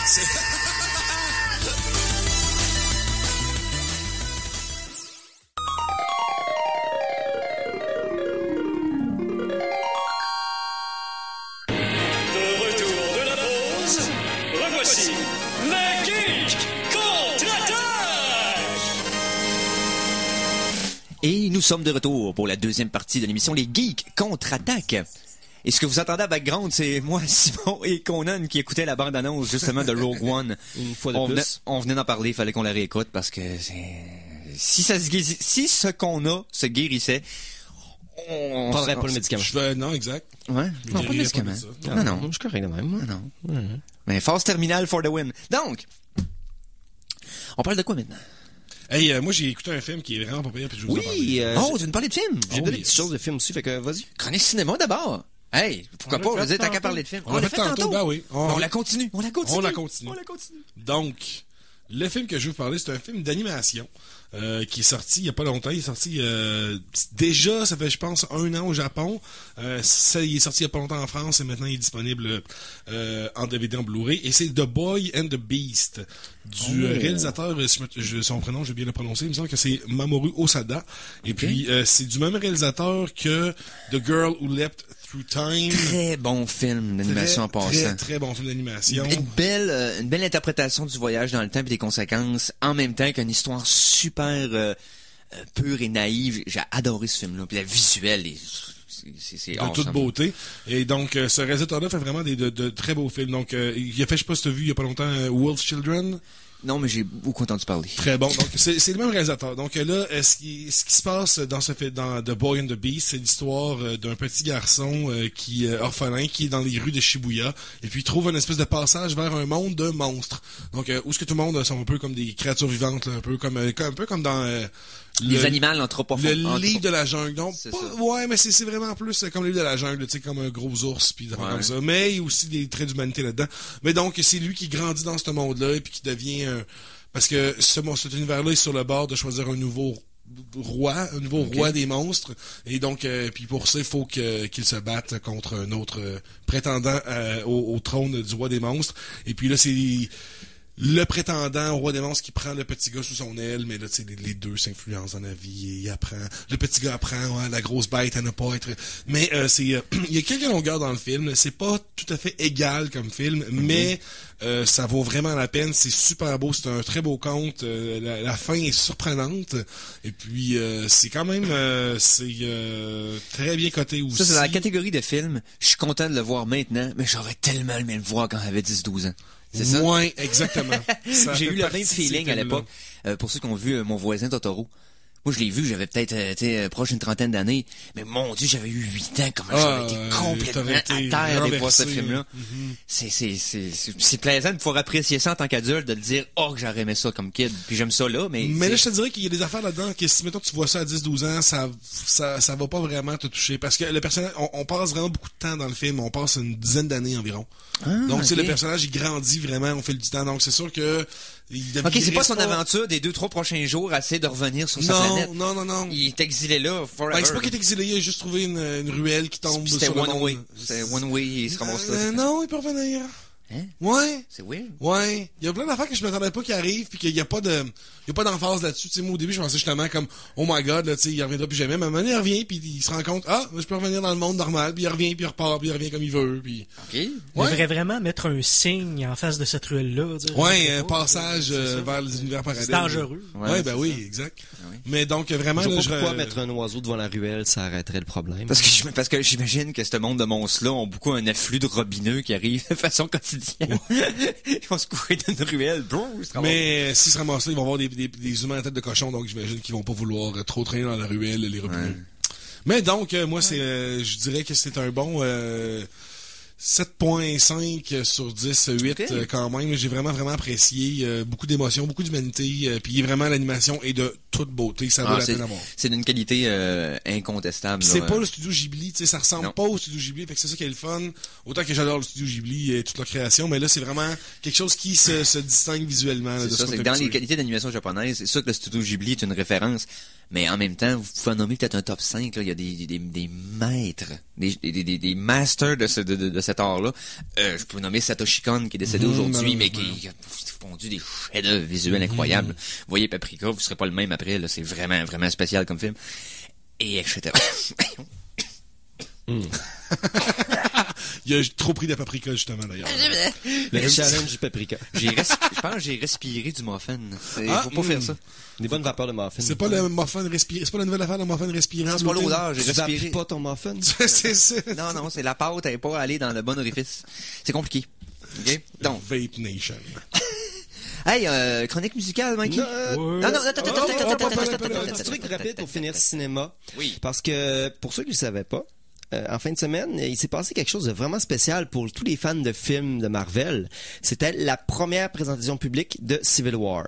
De retour de la pause, revoici les Geeks contre-attaque! Et nous sommes de retour pour la deuxième partie de l'émission Les Geeks contre-attaque. Et ce que vous entendez à background, c'est moi, Simon et Conan qui écoutaient la bande-annonce justement de Rogue One. Une fois de on plus. Venait, on venait d'en parler, il fallait qu'on la réécoute parce que c'est... Si, ça se guéris- si ce qu'on a se guérissait, on... On prendrait pas le médicament. Je fais, non, exact. Ouais, non, pas dirais de médicament. pas de ça. Non, non, Je suis correct de même, moi. non, non. Mais phase terminale for the win. Donc, on parle de quoi maintenant? Hey, euh, moi, j'ai écouté un film qui est vraiment pas pire, puis je vais vous en parler. Oui, euh, Oh, j'ai- tu veux nous parler de film? j'ai oh, donné des yes. petites choses de films aussi, fait que vas-y. Chronique cinéma d'abord. Hey, pourquoi On pas? l'a Je veux fait dire, t'as qu'à tantôt. parler de film. On l'a fait tantôt, ben oui. On- On la continue. On la continue. On la continue. On la continue. Donc, le film que je veux vous parler, c'est un film d'animation euh, qui est sorti il y a pas longtemps. Il est sorti euh, déjà, ça fait je pense un an au Japon. Euh, ça, il est sorti il y a pas longtemps en France et maintenant il est disponible euh, en D V D en Blu-ray. Et c'est The Boy and the Beast du euh, réalisateur, euh, si je me- je- son prénom, je vais bien le prononcer. Il me semble que c'est Mamoru Osada. Et puis euh, c'est du même réalisateur que The Girl Who Leapt Through Time. Très bon film d'animation en Très, passant. très, très bon film d'animation. Une belle, euh, une belle interprétation du voyage dans le temps et des conséquences, en même temps qu'une histoire super euh, euh, pure et naïve. J'ai adoré ce film-là. Puis la visuelle est, c'est, c'est, c'est De awesome. toute beauté. Et donc, euh, ce réalisateur-là fait vraiment des, de, de très beaux films. Donc, euh, il a fait, je sais pas si tu as vu il y a pas longtemps, euh, Wolf Children. Non, mais j'ai beaucoup entendu parler. Très bon. Donc, c'est c'est le même réalisateur. Donc euh, là, euh, ce, qui, ce qui se passe dans ce fait, dans The Boy and the Beast, c'est l'histoire euh, d'un petit garçon euh, qui euh, orphelin qui est dans les rues de Shibuya et puis il trouve une espèce de passage vers un monde de monstres. Donc, euh, où est-ce que tout le monde euh, sont un peu comme des créatures vivantes, là, un peu comme, euh, comme- un peu comme dans euh, Les le- animaux anthropophones. Le livre de la jungle. Donc, C'est pas- ça. ouais, mais c'est c'est vraiment plus euh, comme le livre de la jungle, tu sais, comme un gros ours, puis des affaires Ouais. comme ça. Mais il y a aussi des traits d'humanité là-dedans. Mais donc, c'est lui qui grandit dans ce monde-là, et puis qui devient un... Parce que ce, mon- cet univers-là est sur le bord de choisir un nouveau roi, un nouveau Ok. roi des monstres. Et donc, euh, puis pour ça, il faut que- qu'il se batte contre un autre euh, prétendant euh, au, au trône du roi des monstres. Et puis là, c'est... le prétendant au roi des monstres qui prend le petit gars sous son aile, mais là, tu sais, les, les deux s'influencent dans la vie et il apprend. Le petit gars apprend, ouais, la grosse bête à ne pas être... Mais euh, c'est... euh, il y a quelques longueurs dans le film. C'est pas tout à fait égal comme film, mais euh, ça vaut vraiment la peine. C'est super beau. C'est un très beau conte. Euh, la, la fin est surprenante. Et puis, euh, c'est quand même... euh, c'est euh, très bien coté aussi. Ça, c'est dans la catégorie de films. Je suis content de le voir maintenant, mais j'aurais tellement aimé le voir quand j'avais dix douze ans. C'est ça? Ouais, exactement. Ça J'ai fait eu le partie même de ces feeling à films-là. l'époque. Euh, pour ceux qui ont vu euh, Mon voisin Totoro. Moi, je l'ai vu, j'avais peut-être euh, été euh, proche d'une trentaine d'années. Mais mon Dieu, j'avais eu huit ans. Comment Ah, j'aurais été euh, complètement t'aurais à été terre de voir ce renversé. film-là. Mhm. C'est, c'est, c'est, c'est, c'est plaisant de pouvoir apprécier ça en tant qu'adulte, de le dire, oh, que j'aurais aimé ça comme kid. Puis j'aime ça là, mais... Mais là, je c'est- te dirais qu'il y a des affaires là-dedans que si, mettons, tu vois ça à dix douze ans, ça, ça, ça va pas vraiment te toucher. Parce que le personnage, on, on passe vraiment beaucoup de temps dans le film. On passe une dizaine d'années environ. Donc, tu sais, ok. le personnage, il grandit vraiment au fil du temps. Donc, c'est sûr que... Il dev- Ok, il c'est pas reste son aventure des deux, trois prochains jours à essayer de revenir sur sa Non, planète. non, non, non. Il est exilé là, forever. Ben, c'est pas qu'il est exilé, il a juste trouvé une, une ruelle qui tombe Puis c'était sur le one monde. way. C'était one way, il se ramasse là. Euh, non, il peut revenir. Hein? Ouais. C'est weird. Ouais. Il y a plein d'affaires que je m'attendais pas qui arrivent puis qu'il y a pas de, il y a pas d'emphase là-dessus. Tu sais, moi, au début, je pensais justement comme, oh my god, là, tu sais, il reviendra plus jamais. Mais à un moment donné, il revient puis il se rend compte, ah, je peux revenir dans le monde normal puis il revient puis il repart puis il revient comme il veut puis. OK. Il Ouais. devrait vraiment mettre un signe en face de cette ruelle-là. dire, Ouais, je sais un pas, passage c'est euh, ça. vers les univers parallèles. C'est dangereux. Ouais, Ouais, ben c'est oui, ça. exact. oui. Mais donc, vraiment, Je là, vois je... pas pourquoi mettre un oiseau devant la ruelle, ça arrêterait le problème. Parce que, je- parce que j'imagine que ce monde de monstres-là ont beaucoup un afflux de robineux qui arrive de façon quotidienne. Ils vont se courir dans une ruelle. Bro, ils se ramassent. Mais euh, s'ils se ramassent là, ils vont avoir des, des, des humains à tête de cochon, donc j'imagine qu'ils vont pas vouloir euh, trop traîner dans la ruelle, les robineux. Ouais. Mais donc, euh, moi, c'est, euh, je dirais que c'est un bon euh, sept virgule cinq sur dix, huit Ok. euh, quand même. J'ai vraiment, vraiment apprécié. euh, beaucoup d'émotions, beaucoup d'humanité. Euh, puis vraiment, l'animation est de toute beauté. Ça vaut Ah, la c'est, peine à voir. c'est d'une qualité euh, incontestable. Puis c'est là. pas le studio Ghibli, tu sais, ça ressemble Non. pas au studio Ghibli, fait que c'est ça qui est le fun. Autant que j'adore le studio Ghibli et toute leur création, mais là, c'est vraiment quelque chose qui se, se distingue visuellement. là, C'est de ça, ce qu'on c'est que est dans les habitué. qualités d'animation japonaise, c'est sûr que le studio Ghibli est une référence, mais en même temps, vous pouvez en nommer peut-être un top cinq, là. Il y a des, des, des maîtres, des, des, des, des masters de, ce, de, de, de cet art-là. Euh, je peux nommer Satoshi Kon, qui est décédé Mhm, aujourd'hui, mais malheureusement. qui a fondu des chefs-d'œuvre visuels incroyables. Vous voyez Paprika, vous serez pas le même après, là. C'est vraiment, vraiment spécial comme film. Et et cetera. Il y a trop pris de paprika, justement, d'ailleurs. Le challenge du paprika. J'ai res- je pense que j'ai respiré du muffin. C'est- Ah, faut pas mm. faire ça. Des bonnes vapeurs de muffin. C'est pas le muffin respiré, c'est pas la nouvelle affaire de muffin respirant. Non, c'est pas gluten? l'odeur, j'ai Tu respiré. vapes pas ton muffin? c'est ça. Non, non, c'est la pâte, elle est pas allée dans le bon orifice. C'est compliqué. OK? Donc, Vape Nation. hey, euh, chronique musicale, Mikey? Non, euh, Non, non, attends, attends, attends, attends, attends, attends, attends, attends, Un petit truc rapide pour finir cinéma. Oui. Parce que, pour ceux qui ne le savaient pas, euh, en fin de semaine, il s'est passé quelque chose de vraiment spécial pour tous les fans de films de Marvel. C'était la première présentation publique de Civil War.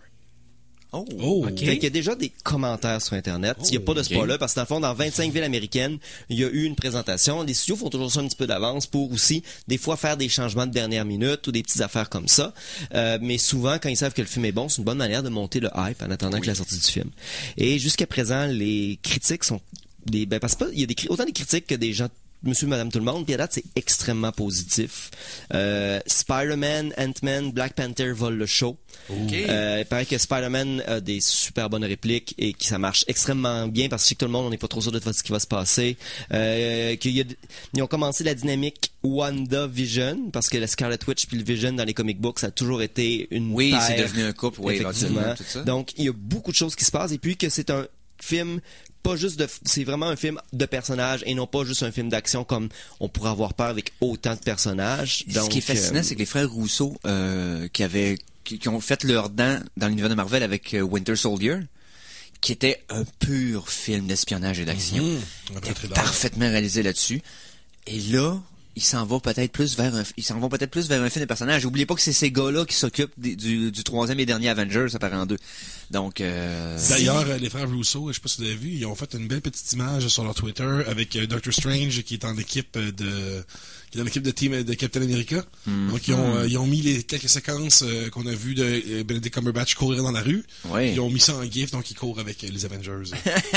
Oh. Oh. Ok. Fait qu'il y a déjà des commentaires sur Internet. Il n'y a pas de spoiler parce que dans le fond, dans vingt-cinq villes américaines, il y a eu une présentation. Les studios font toujours ça un petit peu d'avance pour aussi, des fois, faire des changements de dernière minute ou des petites affaires comme ça. Euh, mais souvent, quand ils savent que le film est bon, c'est une bonne manière de monter le hype en attendant que la sortie du film. Et jusqu'à présent, les critiques sont des, ben, parce que pas- il y a des, cri- autant des critiques que des gens Monsieur, Madame, tout le monde. Puis à date, c'est extrêmement positif. Euh, Spider-Man, Ant-Man, Black Panther volent le show. Euh, il paraît que Spider-Man a des super bonnes répliques et que ça marche extrêmement bien parce que je sais que tout le monde, on n'est pas trop sûr de ce qui va se passer. Euh, qu'il y a, ils ont commencé la dynamique WandaVision parce que la Scarlet Witch puis le Vision dans les comic books, ça a toujours été une Oui, paire, c'est devenu un couple, oui, effectivement. éventuellement, tout ça. Donc, il y a beaucoup de choses qui se passent et puis que c'est un film pas juste de c'est vraiment un film de personnages et non pas juste un film d'action comme on pourrait avoir peur avec autant de personnages. Ce Donc, qui est fascinant, euh, c'est que les frères Rousseau, euh, qui avaient, qui, qui ont fait leur dent dans l'univers de Marvel avec euh, Winter Soldier, qui était un pur film d'espionnage et d'action. Mmh. Un vrai Était thriller. parfaitement réalisé là-dessus. Et là, ils s'en vont peut-être plus vers un, ils s'en vont peut-être plus vers un film de personnages. Oubliez pas que c'est ces gars-là qui s'occupent des- du, du troisième et dernier Avengers, ça paraît en deux. Donc, euh, D'ailleurs, euh, les frères Russo, je sais pas si vous avez vu, ils ont fait une belle petite image sur leur Twitter avec euh, Doctor Strange qui est en équipe euh, de qui est dans l'équipe de team de Captain America. Mm. Donc ils ont euh, ils ont mis les quelques séquences euh, qu'on a vues de euh, Benedict Cumberbatch courir dans la rue. Oui. Ils ont mis ça en gif, donc ils courent avec euh, les Avengers.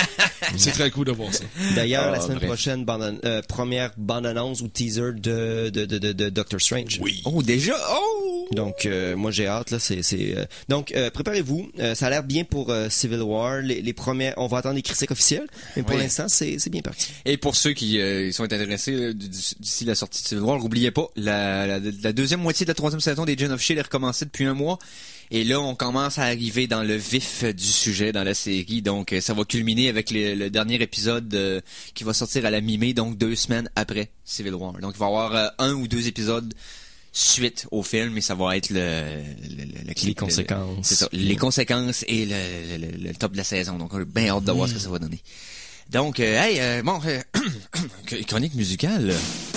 C'est très cool de voir ça. D'ailleurs, la Ah, semaine bref. prochaine, bande, euh, première bande-annonce ou teaser de, de, de, de, de Doctor Strange. Oui. oh, déjà, oh! Donc, euh, moi, j'ai hâte, là, c'est, c'est, euh, donc, euh, préparez-vous. Euh, ça a l'air bien pour euh, Civil War. Les, les premières, on va attendre les critiques officielles. Mais pour Oui. l'instant, c'est, c'est bien parti. Et pour ceux qui euh, sont intéressés euh, d'ici la sortie de Civil War, n'oubliez pas, la, la, la deuxième moitié de la troisième saison des Agents of Shield est recommencée depuis un mois. Et là, on commence à arriver dans le vif du sujet dans la série. Donc, euh, ça va culminer avec le, le dernier épisode euh, qui va sortir à la mi-mai, donc deux semaines après Civil War. Donc, il va y avoir euh, un ou deux épisodes suite au film et ça va être le, le, le, le Les conséquences. le- c'est ça, les conséquences et le, le, le, le top de la saison. Donc, on a bien hâte de voir ce que ça va donner. Donc, euh, hey, euh, bon, euh, chronique musicale.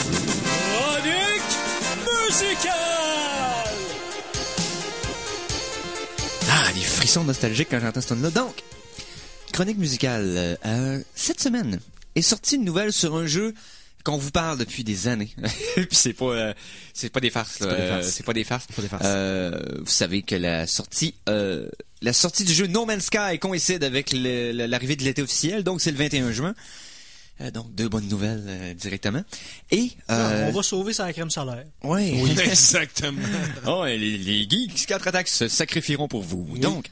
Chronique musicale! Ah, des frissons nostalgiques quand j'entends ce tune-là. Donc, chronique musicale. Euh, cette semaine est sortie une nouvelle sur un jeu qu'on vous parle depuis des années. Puis c'est pas, euh, c'est pas des farces. là. C'est pas des farces. Euh, c'est pas des farces. pas des farces. Euh, vous savez que la sortie, euh, la sortie du jeu No Man's Sky coïncide avec le- le- l'arrivée de l'été officiel. Donc c'est le vingt et un juin. Euh, donc, deux bonnes nouvelles euh, directement. Et... Euh, On va sauver sa crème solaire. ouais. Oui, exactement. Oh, et les, les geeks contre-attaque se sacrifieront pour vous. Oui. Donc,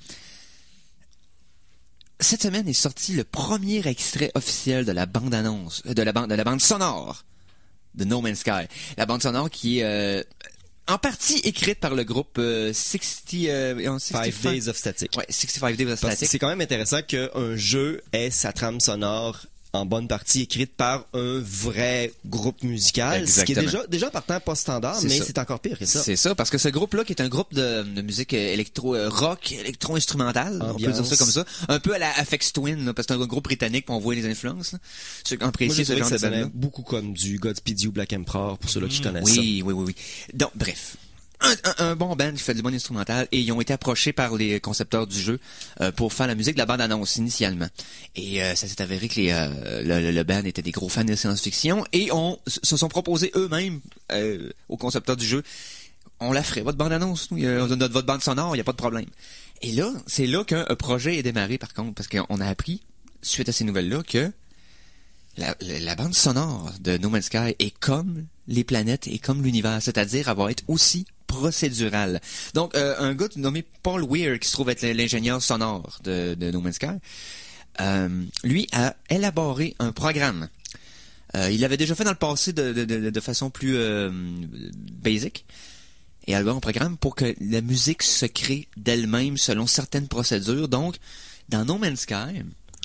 cette semaine est sorti le premier extrait officiel de la bande-annonce, de la bande, de la bande sonore de No Man's Sky. La bande sonore qui est euh, en partie écrite par le groupe euh, soixante, euh, soixante-cinq Five Days of Static. Ouais, soixante-cinq Days of Parce que Static. c'est quand même intéressant qu'un jeu ait sa trame sonore en bonne partie écrite par un vrai groupe musical. Exactement. Ce qui est déjà, déjà partant pas standard, C'est mais ça. c'est encore pire que ça. C'est ça, parce que ce groupe-là, qui est un groupe de, de musique électro euh, rock, électro-instrumentale, on peut dire ça comme ça, un peu à la Aphex Twin, là, parce que c'est un groupe britannique, puis on voit les influences. Là. Ceux qui Moi, apprécient j'ai ce trouvé genre que de ça sonnait band-là. beaucoup comme du Godspeed You Black Emperor, pour ceux-là qui connaissent ça. Oui, oui, oui, oui. Donc, bref. Un, un, un bon band qui fait du bon instrumental et ils ont été approchés par les concepteurs du jeu euh, pour faire la musique de la bande-annonce initialement. Et euh, ça s'est avéré que les, euh, le, le band était des gros fans de science-fiction et on se sont proposés eux-mêmes euh, aux concepteurs du jeu. On la ferait, votre bande-annonce, nous, euh, notre, votre bande sonore, il n'y a pas de problème. Et là, c'est là qu'un projet est démarré par contre, parce qu'on a appris, suite à ces nouvelles-là, que La, la, la bande sonore de No Man's Sky est comme les planètes et comme l'univers, c'est-à-dire elle va être aussi procédurale. Donc, euh, un gars nommé Paul Weir, qui se trouve être l'ingénieur sonore de, de No Man's Sky, euh, lui a élaboré un programme. Euh, il l'avait déjà fait dans le passé de, de, de, de façon plus euh, basic. Et alors un programme pour que la musique se crée d'elle-même selon certaines procédures. Donc, dans No Man's Sky,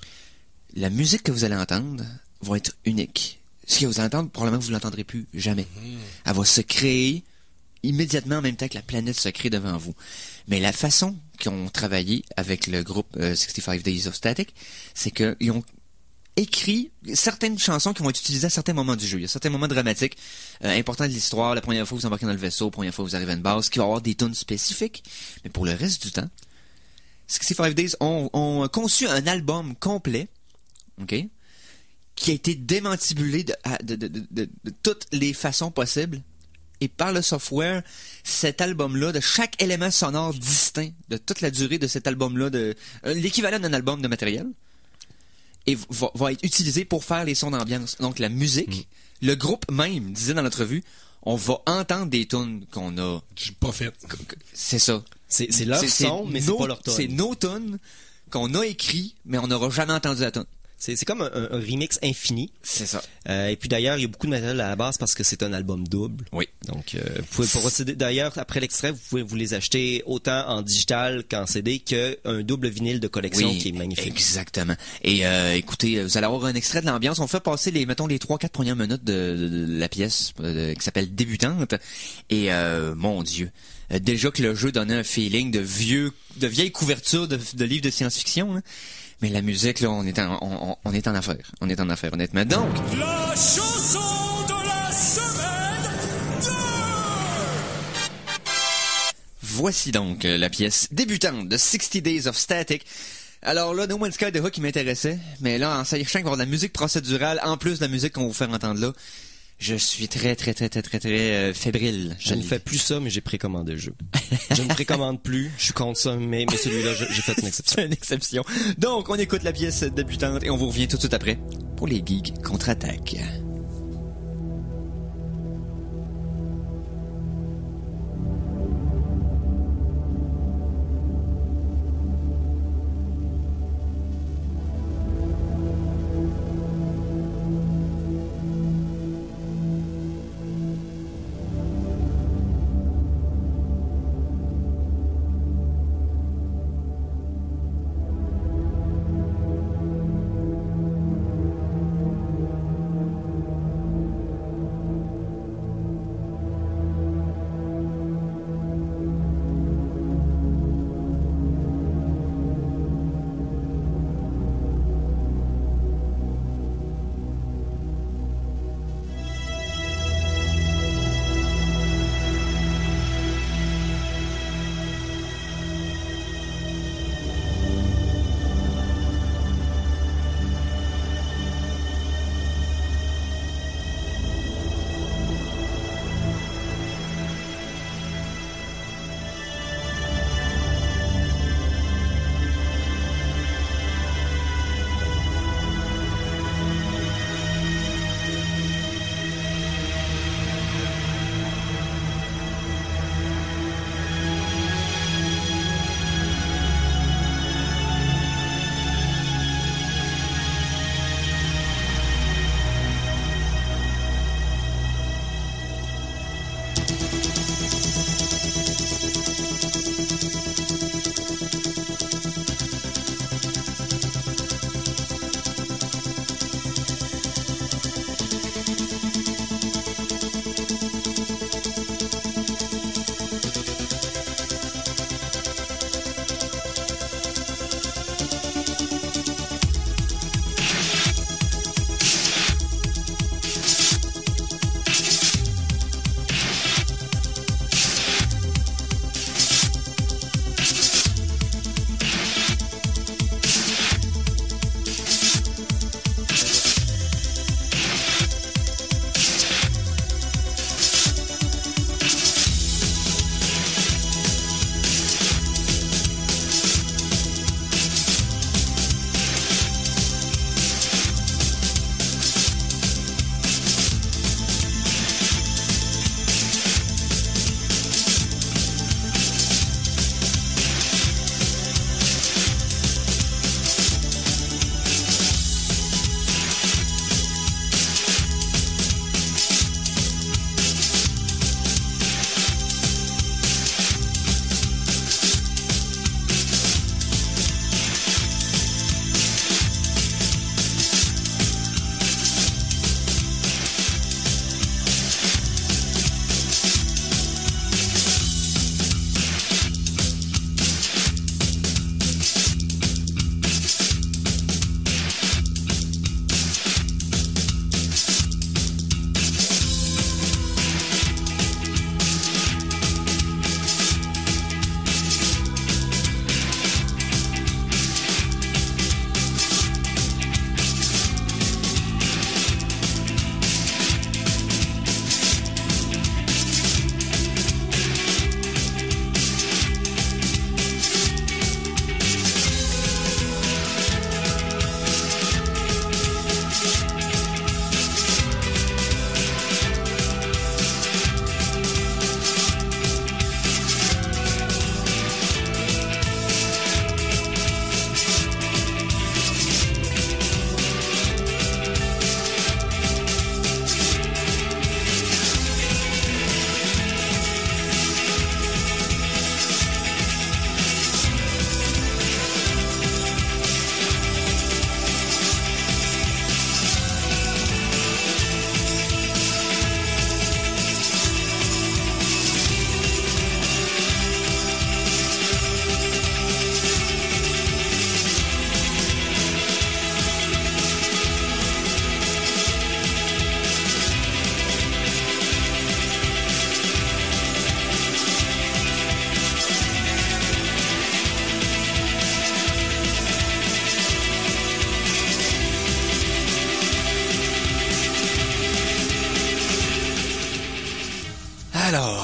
la musique que vous allez entendre va être unique. Ce que vous allez entendre, probablement vous ne l'entendrez plus jamais. Elle va se créer immédiatement en même temps que la planète se crée devant vous. Mais la façon qu'ils ont travaillé avec le groupe euh, soixante-cinq Days of Static, c'est qu'ils ont écrit certaines chansons qui vont être utilisées à certains moments du jeu. Il y a certains moments dramatiques euh, importants de l'histoire. La première fois que vous embarquez dans le vaisseau, la première fois que vous arrivez à une base, qui va avoir des tunes spécifiques. Mais pour le reste du temps, soixante-cinq Days ont, ont conçu un album complet, ok, qui a été démantibulé de, de, de, de, de, de toutes les façons possibles. Et par le software, cet album-là, de chaque élément sonore distinct de toute la durée de cet album-là, de euh, l'équivalent d'un album de matériel, et va, va être utilisé pour faire les sons d'ambiance. Donc la musique, mm. le groupe même disait dans l'entrevue, on va entendre des tunes qu'on a... J'ai pas fait. C'est ça. C'est, c'est leur c'est, son, c'est mais nos, c'est pas leur tune. C'est nos tunes qu'on a écrit, mais on n'aura jamais entendu la tune. C'est, c'est comme un, un remix infini. C'est ça. Euh, et puis d'ailleurs, il y a beaucoup de matériel à la base parce que c'est un album double. Oui. Donc, euh, vous pouvez procéder. D'ailleurs, après l'extrait, vous pouvez vous les acheter autant en digital qu'en C D qu'un double vinyle de collection oui, qui est magnifique. Exactement. Et euh, écoutez, vous allez avoir un extrait de l'ambiance. On fait passer les, mettons, les trois, quatre premières minutes de, de, de la pièce de, qui s'appelle Débutante. Et euh, mon Dieu. Euh, déjà que le jeu donnait un feeling de vieux, de vieille couverture de, de livres de science-fiction, hein. Mais la musique, là, on est en, on, on est en affaire. On est en affaire, honnêtement. Donc, La chanson de la semaine deux. Voici donc euh, la pièce débutante de soixante Days of Static. Alors là, No Man's Sky de qui m'intéressait, mais là, en sachant qu'il va y avoir de la musique procédurale, en plus de la musique qu'on va vous faire entendre là, je suis très, très, très, très, très, très euh, fébrile. Je ne fais plus ça, mais j'ai précommandé le jeu. Je ne précommande plus, je suis contre ça, mais, mais celui-là, je- j'ai fait une exception. C'est une exception. Donc, on écoute la pièce débutante et on vous revient tout de suite après pour les geeks contre-attaque.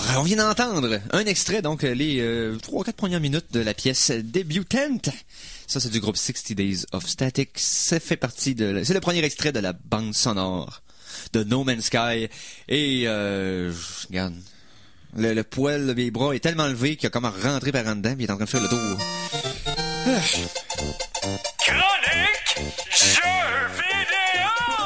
on vient d'entendre un extrait, donc les euh, trois quatre premières minutes de la pièce Debutant. Ça, c'est du groupe sixty Days of Static. Ça fait partie de... C'est le premier extrait de la bande sonore de No Man's Sky. Et, euh, regarde, le, le poil, le vieil bras est tellement levé qu'il a comme rentré par en dedans, puis il est en train de faire le tour. Ah. Chronique jeux vidéo!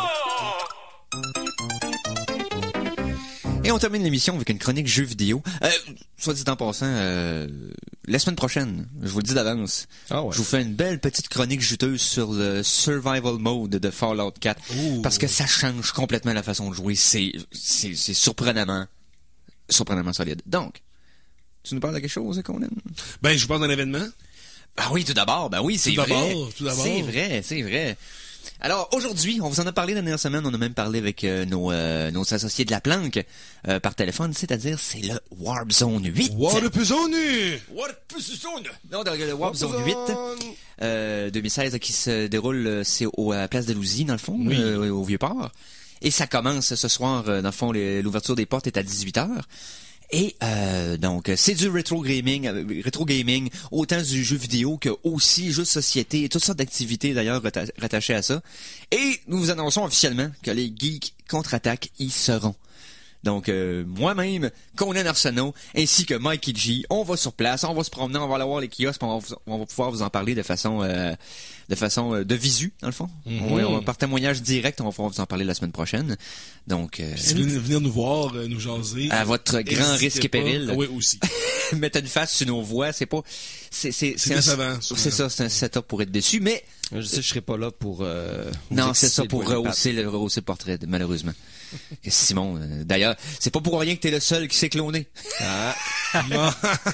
Et on termine l'émission avec une chronique jeux vidéo. Euh, soit dit en passant, euh, la semaine prochaine, je vous le dis d'avance, Ah ouais. je vous fais une belle petite chronique juteuse sur le survival mode de Fallout quatre. Ouh. Parce que ça change complètement la façon de jouer. C'est, c'est, c'est surprenamment, surprenamment solide. Donc, tu nous parles de quelque chose, Conan? Ben, je vous parle d'un événement. Ah oui, tout d'abord, ben oui, c'est Tout vrai. d'abord, tout d'abord. C'est vrai, c'est vrai. Alors, aujourd'hui, on vous en a parlé la dernière semaine, on a même parlé avec euh, nos, euh, nos associés de la planque euh, par téléphone, c'est-à-dire c'est le Warp Zone huit. Warpzone! Warp Zone! Non, le Warp Zone huit, euh, deux mille seize, qui se déroule, euh, c'est au, à la place de Louzy, dans le fond, Oui. euh, au Vieux-Port. Et ça commence ce soir, euh, dans le fond, les- l'ouverture des portes est à dix-huit heures. Et euh, donc, c'est du rétro gaming, euh, rétro gaming, autant du jeu vidéo que aussi jeux de société et toutes sortes d'activités d'ailleurs rata- rattachées à ça. Et nous vous annonçons officiellement que les geeks contre-attaque y seront. Donc, euh, moi-même, Conan Arsenault, ainsi que Mikey G, on va sur place, on va se promener, on va aller voir les kiosques, puis on va, vous- on va pouvoir vous en parler de façon, euh, de façon euh, de visu, dans le fond. Mhm. Ouais, on va, par témoignage direct, on va pouvoir vous en parler la semaine prochaine. Donc, euh, Si vous voulez venir nous voir, euh, nous jaser. à votre grand n'hésitez risque et pas. péril. Ah oui, aussi. mettre une face sur nos voix, c'est pas, c'est, c'est, C'est un- décevant, souvent. c'est ça, c'est un setup pour être déçu, mais Je sais, je serai pas là pour. Euh, vous non, c'est exciter ça le pour poil de patte. rehausser le, rehausser le portrait, de- malheureusement. Et Simon, euh, d'ailleurs, c'est pas pour rien que t'es le seul qui s'est cloné. Ah, Non.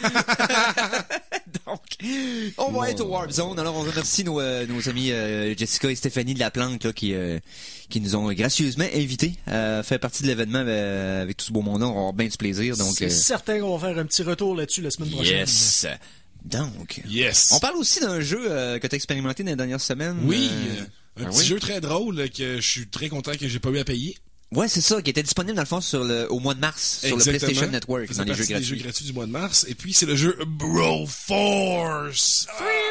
Donc, on va être au Warp Zone. Alors, on remercie nos, euh, nos amis euh, Jessica et Stéphanie de la Planque là, qui, euh, qui nous ont gracieusement invités à faire partie de l'événement euh, avec tout ce beau monde-là. On va avoir bien du plaisir. Donc, C'est euh, certain qu'on va faire un petit retour là-dessus la semaine prochaine. yes. Donc, Yes. on parle aussi d'un jeu euh, que tu as expérimenté dans les dernières semaines. Oui, Euh, euh, un ah petit oui? jeu très drôle euh, que je suis très content que j'ai pas eu à payer. Ouais, c'est ça, qui était disponible dans le fond sur le, au mois de mars, sur le Exactement. PlayStation Network, Faisait dans les jeux partie des gratuits. jeux gratuits du mois de mars. Et puis, c'est le jeu Broforce.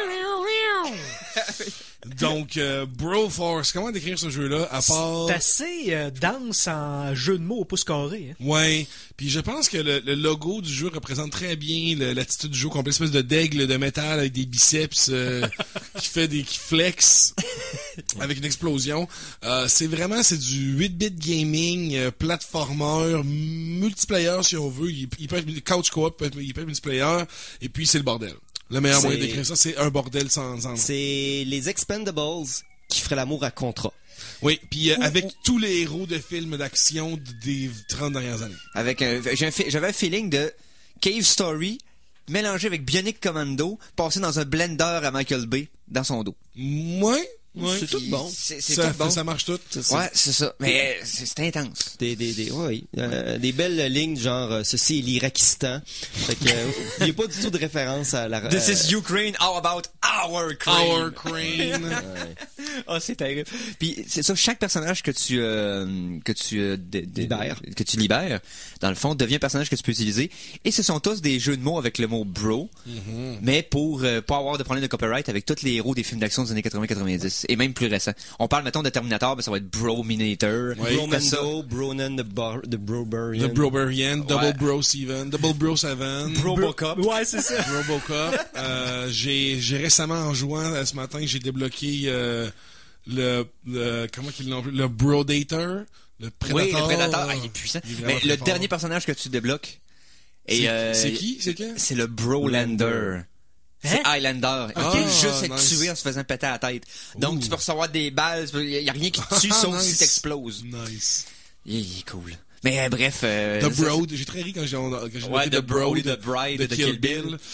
Donc, euh, Broforce, comment décrire ce jeu-là, à part... C'est assez euh, dense en jeu de mots au pouce carré. Hein. Ouais, puis je pense que le, le logo du jeu représente très bien le- l'attitude du jeu, complet, espèce de d'aigle de métal avec des biceps euh, qui fait des qui flex avec une explosion. Euh, c'est vraiment c'est du huit bit gaming, euh, platformer, multiplayer si on veut. Il, il peut être couch co-op, il peut être, il peut être multiplayer, et puis c'est le bordel. Le meilleur C'est- moyen d'écrire ça, c'est un bordel sans sans nom. c'est les Expendables qui feraient l'amour à contrat. Oui, puis euh, avec tous les héros de films d'action des trente dernières années. Avec un, j'ai un fi- j'avais un feeling de Cave Story mélangé avec Bionic Commando, passé dans un blender à Michael Bay dans son dos. Ouais, ouais. C'est tout bon. C'est, c'est Ça, tout bon. ça marche tout. Ouais, c'est ça. Mais euh, c'est, c'est intense. Des, des, des, oui, euh, des belles lignes genre euh, ceci est l'Irakistan. Fait que euh, il n'y a pas du tout de référence à la. This euh, is Ukraine, how about our Ukraine? Our Crane. Oh, c'est terrible. Puis c'est ça, chaque personnage que tu euh, que tu euh, dé- dé- Libères. que tu libères, dans le fond, devient un personnage que tu peux utiliser. Et ce sont tous des jeux de mots avec le mot bro, mais pour euh, pas avoir de problème de copyright avec tous les héros des films d'action des années quatre-vingts quatre-vingt-dix et même plus récents. On parle mettons de Terminator, ben ça va être Brominator. Oui. Bromando, Bronan the, Bar, the Broberian. The Broberian, Double Ouais. Bro Seven, Double Bro Seven, Robocop. Ouais, c'est ça. Robocop. euh, j'ai, j'ai récemment en jouant euh, ce matin, j'ai débloqué euh, le, le comment qu'ils l'ont appelé, le Brodator, le Predator. Oui, le Predator, ah, il est puissant. Il est vraiment Mais très le fort. dernier personnage que tu débloques, et, C'est- euh, c'est qui? C'est qui? C'est le Brolander. C'est Hein? Highlander. Il Ah, peut juste être nice. tué en se faisant péter à la tête. Donc, Ouh. tu peux recevoir des balles. Il y a rien qui te tue Ah, sauf nice. si t'exploses. Nice. Il, il est cool. Mais euh, bref. Euh, The ça- Broad, j'ai très ri quand j'ai, quand j'ai Ouais, débloqué The Broad, The Bride de de Kill Kill Bill. Bill.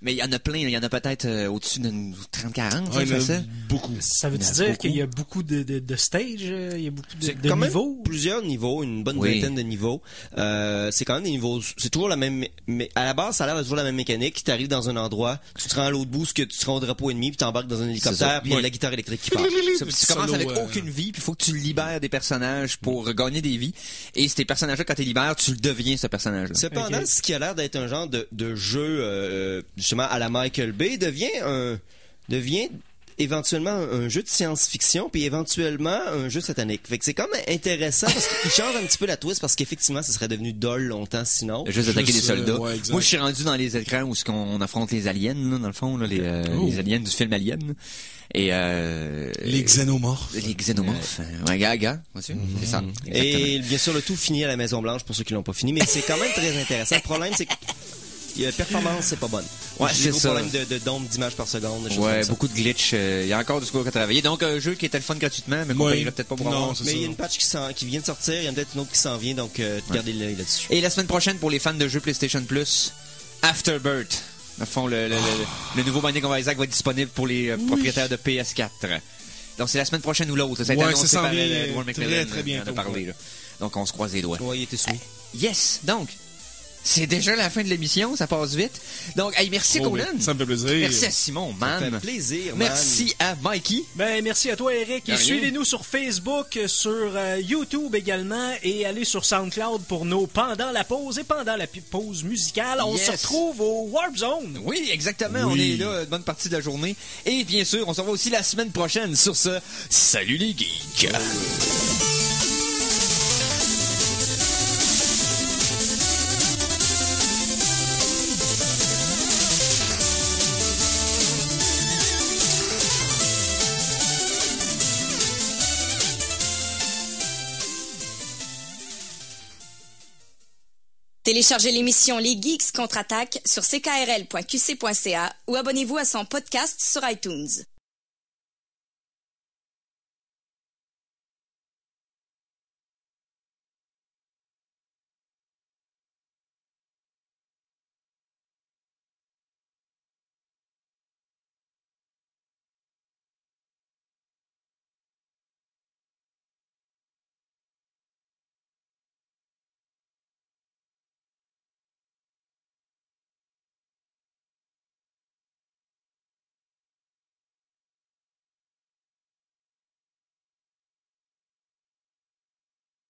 Mais il y en a plein, il y en a peut-être euh, au-dessus de trente quarante, Ouais, il y en a ça. beaucoup. Ça veut Il y en a dire beaucoup. qu'il y a beaucoup de, de, de stages, euh, il y a beaucoup de, C'est de quand même niveaux? plusieurs niveaux, une bonne Oui. vingtaine de niveaux. Euh, c'est quand même des niveaux, c'est toujours la même, mais à la base, ça a l'air de toujours la même mécanique. Tu arrives dans un endroit, tu te rends à l'autre bout, que tu te rends au drapeau ennemi, puis t'embarques dans un ça. hélicoptère, puis il y a Ouais. la guitare électrique qui part. Ça, tu commences Solo, avec euh, aucune vie, puis il faut que tu libères des personnages pour gagner des vies. Et ces personnages-là, quand tu les libères, tu le deviens, ce personnage-là. Cependant, Ok. ce qui a l'air d'être un genre de, de jeu, euh, justement, à la Michael Bay, devient un, devient éventuellement un jeu de science-fiction, puis éventuellement un jeu satanique. Fait que c'est quand même intéressant parce qu'il change un petit peu la twist, parce qu'effectivement, ça serait devenu dol longtemps sinon. Juste d'attaquer des Juste, euh, soldats. ouais, exact. Moi, je suis rendu dans les écrans où ce qu'on on affronte les aliens, là, dans le fond, là, les, euh, Oh. les aliens du film Alien. Et euh, Les xénomorphes. les xénomorphes. Ouais, gars, gars, vois-tu? C'est ça. Exactement. Et bien sûr, le tout finit à la Maison Blanche pour ceux qui l'ont pas fini, mais c'est quand même très intéressant. Le problème, c'est que la performance, c'est pas bonne. Ouais, J'ai c'est gros ça. problème de, de dompe d'images par seconde. des choses Ouais, comme ça. beaucoup de glitch. euh, Il y a encore du score à travailler. Donc, un jeu qui était le fun gratuitement, mais qu'on Ouais. payera peut-être pas pour Non, avoir. c'est Mais ça. il y a une patch qui, s'en- qui vient de sortir, il y en a peut-être une autre qui s'en vient, donc euh, gardez l'œil là-dessus. Et la semaine prochaine, pour les fans de jeux PlayStation Plus, Afterbirth. Dans le fond, le, le, le, le nouveau Binding of Isaac va être disponible pour les euh, propriétaires de P S quatre. Donc, c'est la semaine prochaine ou l'autre. Ça a été Ouais, annoncé ça s'en par vient euh, Edward très, McMillan, très euh, bientôt, on en a parlé, ouais. là. Donc, on se croise les doigts. Ouais, il était soumis. Yes! Donc, c'est déjà la fin de l'émission. Ça passe vite. Donc, hey, merci, Oh, Conan. oui. Ça me fait plaisir. Merci à Simon, Ça fait man. plaisir, man. Merci à Mikey. Ben, merci à toi, Eric. De Et rien. suivez-nous sur Facebook, sur euh, YouTube également, et allez sur SoundCloud pour nos pendant la pause et pendant la pi- pause musicale. On Yes. se retrouve au Warp Zone. Oui, exactement. Oui. On est là une bonne partie de la journée. Et bien sûr, on se revoit aussi la semaine prochaine. Sur ce, salut les geeks! Téléchargez l'émission Les Geeks contre-attaque sur c k r l point q c point c a ou abonnez-vous à son podcast sur iTunes.